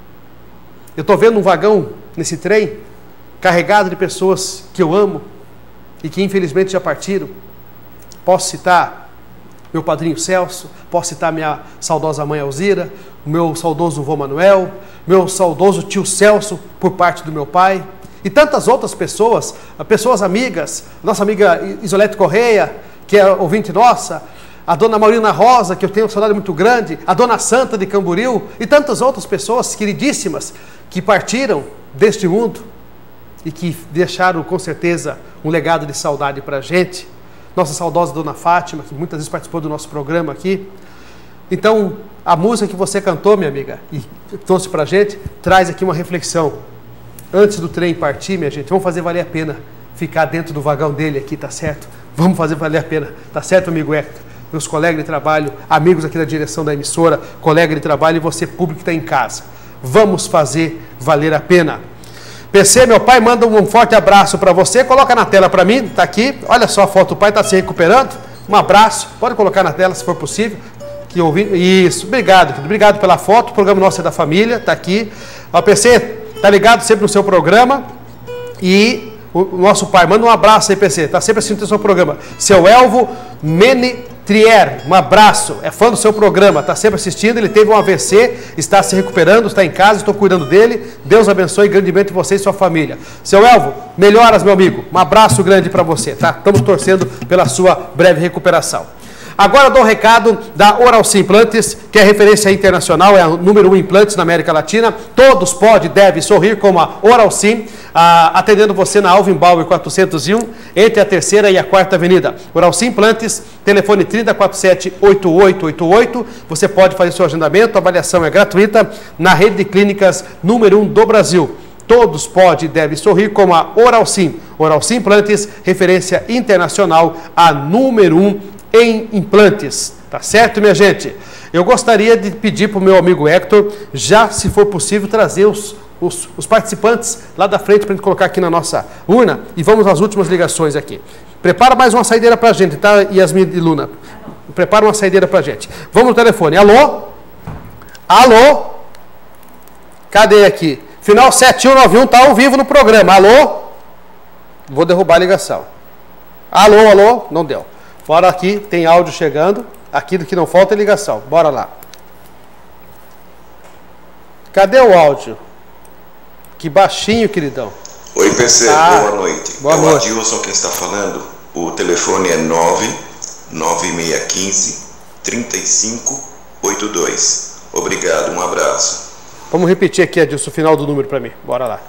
Speaker 1: Eu estou vendo um vagão nesse trem, carregado de pessoas que eu amo e que infelizmente já partiram. Posso citar meu padrinho Celso, posso citar minha saudosa mãe Alzira, o meu saudoso vô Manuel, meu saudoso tio Celso, por parte do meu pai, e tantas outras pessoas, pessoas amigas, nossa amiga Isolete Correia, que é ouvinte nossa, a dona Maurina Rosa, que eu tenho uma saudade muito grande, a dona Santa de Camboriú, e tantas outras pessoas queridíssimas que partiram deste mundo e que deixaram com certeza um legado de saudade para a gente. Nossa saudosa dona Fátima, que muitas vezes participou do nosso programa aqui. Então, a música que você cantou, minha amiga, e trouxe para a gente, traz aqui uma reflexão. Antes do trem partir, minha gente, vamos fazer valer a pena ficar dentro do vagão dele aqui, tá certo? Vamos fazer valer a pena, tá certo, amigo Hector? Meus colegas de trabalho, amigos aqui da direção da emissora, colega de trabalho e você público que está em casa. Vamos fazer valer a pena. PC, meu pai, manda um forte abraço para você. Coloca na tela para mim, tá aqui. Olha só a foto, o pai está se recuperando. Um abraço, pode colocar na tela se for possível. Que eu ouvi. Isso, obrigado, obrigado pela foto. O programa nosso é da família, tá aqui. Ó, PC, tá ligado sempre no seu programa. E o nosso pai, manda um abraço aí, PC. Tá sempre assistindo o seu programa. Seu Elvo Menetrier, um abraço. É fã do seu programa, tá sempre assistindo. Ele teve um AVC, está se recuperando, está em casa, estou cuidando dele. Deus abençoe grandemente você e sua família. Seu Elvo, melhoras, meu amigo. Um abraço grande para você, tá? Estamos torcendo pela sua breve recuperação. Agora dou um recado da Oral Sim Implantes, que é referência internacional, é a número 1 implantes na América Latina. Todos podem, devem sorrir como a Oral Sim, atendendo você na Alvin Bauer 401, entre a 3ª e a 4ª Avenida. Oral Sim Implantes, telefone 3047-8888. Você pode fazer seu agendamento, a avaliação é gratuita na rede de clínicas número 1 do Brasil. Todos podem e devem sorrir como a Oral Sim. Oral Sim Implantes, referência internacional, a número 1 em implantes, tá certo, minha gente? Eu gostaria de pedir para o meu amigo Hector, já se for possível, trazer os participantes lá da frente para a gente colocar aqui na nossa urna e vamos às últimas ligações aqui. Prepara mais uma saideira para a gente, tá, Yasmin e Luna? Prepara uma saideira para a gente. Vamos no telefone. Alô? Alô? Cadê aqui? Final 7191, tá ao vivo no programa. Alô? Vou derrubar a ligação. Alô, alô? Não deu. Fora aqui, tem áudio chegando. Aqui do que não falta é ligação. Bora lá. Cadê o áudio? Que baixinho, queridão.
Speaker 3: Oi, PC. Boa noite.
Speaker 1: Boa noite.
Speaker 3: É o Adilson quem está falando. O telefone é 99615-3582. Obrigado, um abraço.
Speaker 1: Vamos repetir aqui, Adilson, o final do número para mim. Bora lá.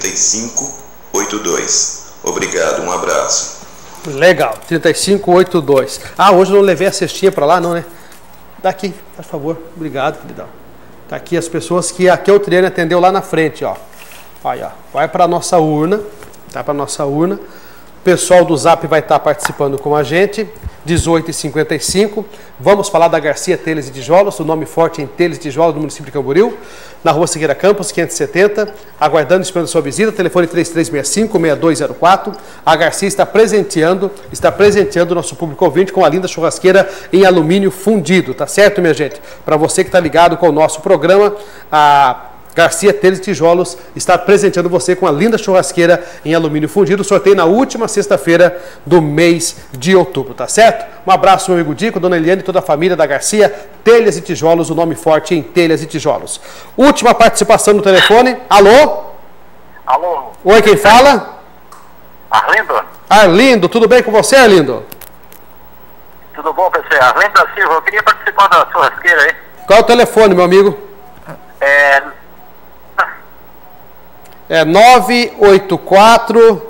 Speaker 3: 3582. Obrigado, um abraço.
Speaker 1: Legal, 3582. Hoje eu não levei a cestinha para lá, não, né? Daqui, por favor. Obrigado, queridão. Tá aqui as pessoas que aqui o treino atendeu lá na frente, ó. Olha, ó. Vai para nossa urna, tá? Para nossa urna. pessoal do Zap vai estar participando com a gente, 18h55. Vamos falar da Garcia Telhas e Tijolos, o nome forte em Telhas e Tijolos do município de Camboriú, na rua Siqueira Campos, 570, aguardando e esperando a sua visita, telefone 3365-6204. A Garcia está presenteando o nosso público ouvinte com a linda churrasqueira em alumínio fundido, tá certo, minha gente? Para você que está ligado com o nosso programa, a Garcia Telhas e Tijolos está presenteando você com a linda churrasqueira em alumínio fundido. Sorteio na última sexta-feira do mês de outubro, tá certo? Um abraço, meu amigo Dico, dona Eliane e toda a família da Garcia Telhas e Tijolos, o nome forte em Telhas e Tijolos. Última participação no telefone. Alô?
Speaker 16: Alô?
Speaker 1: Oi, quem fala?
Speaker 16: Arlindo?
Speaker 1: Arlindo, tudo bem com você, Arlindo?
Speaker 16: Tudo bom, PC? Arlindo da Silva, eu queria participar da churrasqueira aí.
Speaker 1: Qual é o telefone, meu amigo? É 984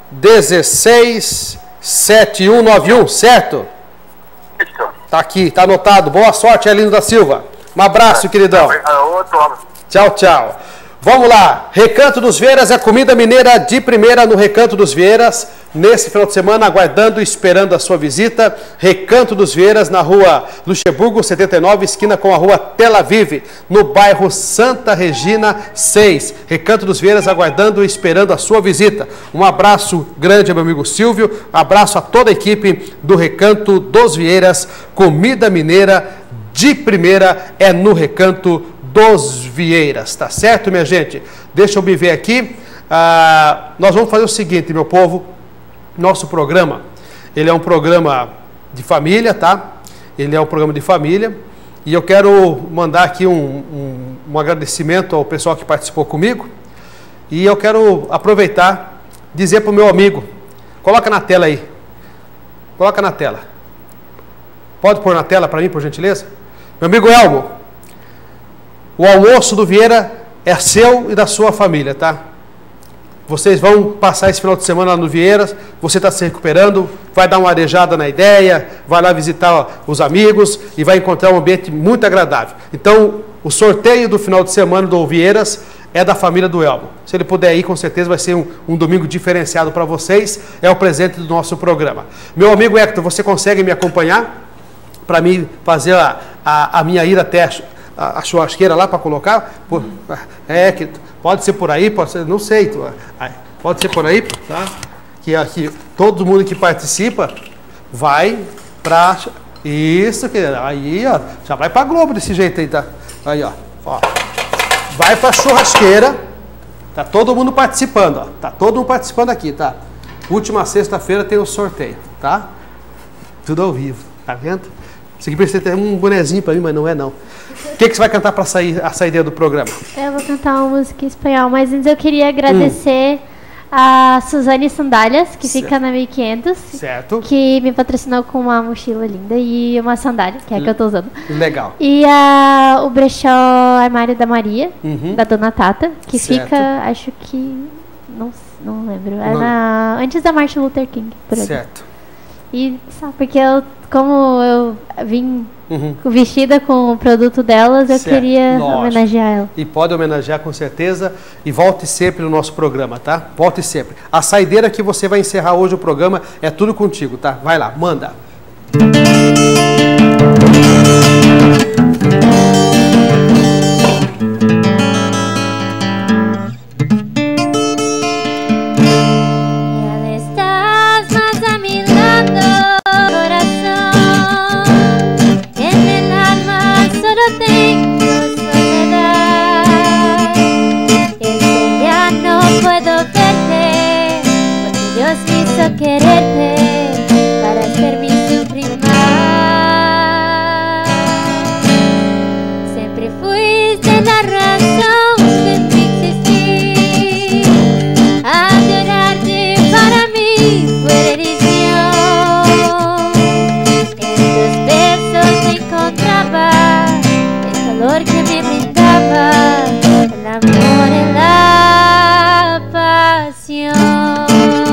Speaker 1: 16 7191, certo?
Speaker 16: Isso.
Speaker 1: Tá aqui, tá anotado. Boa sorte, Arlindo da Silva. Um abraço, queridão. Tchau, tchau. Vamos lá. Recanto dos Vieiras é comida mineira de primeira no Recanto dos Vieiras. Nesse final de semana, aguardando e esperando a sua visita. Recanto dos Vieiras, na rua Luxemburgo, 79, esquina com a rua Tel Aviv, no bairro Santa Regina 6. Recanto dos Vieiras, aguardando e esperando a sua visita. Um abraço grande, meu amigo Silvio. Abraço a toda a equipe do Recanto dos Vieiras. Comida mineira de primeira é no Recanto dos Vieiras, tá certo, minha gente? Deixa eu me ver aqui. Nós vamos fazer o seguinte, meu povo. Nosso programa, ele é um programa de família, tá? Ele é um programa de família. E eu quero mandar aqui um agradecimento ao pessoal que participou comigo. E eu quero aproveitar e dizer para o meu amigo, coloca na tela aí. Coloca na tela. Pode pôr na tela para mim, por gentileza? Meu amigo Elmo, o almoço do Vieira é seu e da sua família, tá? Vocês vão passar esse final de semana lá no Vieiras, você está se recuperando, vai dar uma arejada na ideia, vai lá visitar os amigos e vai encontrar um ambiente muito agradável. Então, o sorteio do final de semana do Vieiras é da família do Elmo. Se ele puder ir, com certeza vai ser um domingo diferenciado para vocês, é o presente do nosso programa. Meu amigo Hector, você consegue me acompanhar para mim fazer a minha ida até a churrasqueira lá para colocar? Que pode ser por aí, pode ser, não sei, pode ser por aí, tá? Que aqui todo mundo que participa vai para isso, que aí, ó, já vai para Globo desse jeito aí, tá? Aí, ó, vai para churrasqueira, tá todo mundo participando, ó, tá todo mundo participando aqui, tá? Última sexta-feira tem o sorteio, tá? Tudo ao vivo, tá vendo? Isso aqui precisa ter um bonezinho para mim, mas não é não. O que você vai cantar para a saída do programa? Eu vou cantar uma música em espanhol, mas antes eu queria agradecer a Suzane Sandálias, que fica na 1500. Certo. Que me patrocinou com uma mochila linda e uma sandália, que é a que eu tô usando. Legal. E o brechó Armário da Maria, da Dona Tata, que fica, acho que, não lembro, antes da Martin Luther King, por ali. Certo. E só porque como eu vim vestida com o produto delas, eu queria homenagear ela. E pode homenagear com certeza. E volte sempre no nosso programa, tá? Volte sempre. A saideira que você vai encerrar hoje o programa é tudo contigo, tá? Vai lá, manda.
Speaker 5: Quererte para hacerme sufrir más. Siempre fuiste la razón de mi existir. Adorarte para mí fue religión. En tus besos encontraba el calor que me brindaba el amor y la pasión.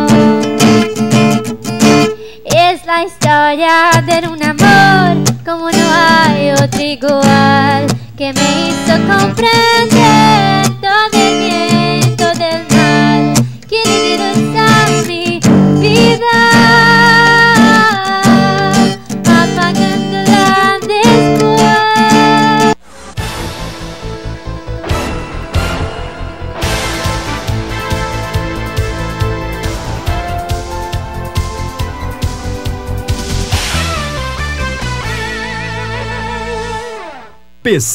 Speaker 5: Es la historia de un amor como no hay otro igual, que me hizo comprender todo el bien, todo el mal, que le dieron a mi vida.
Speaker 21: PC.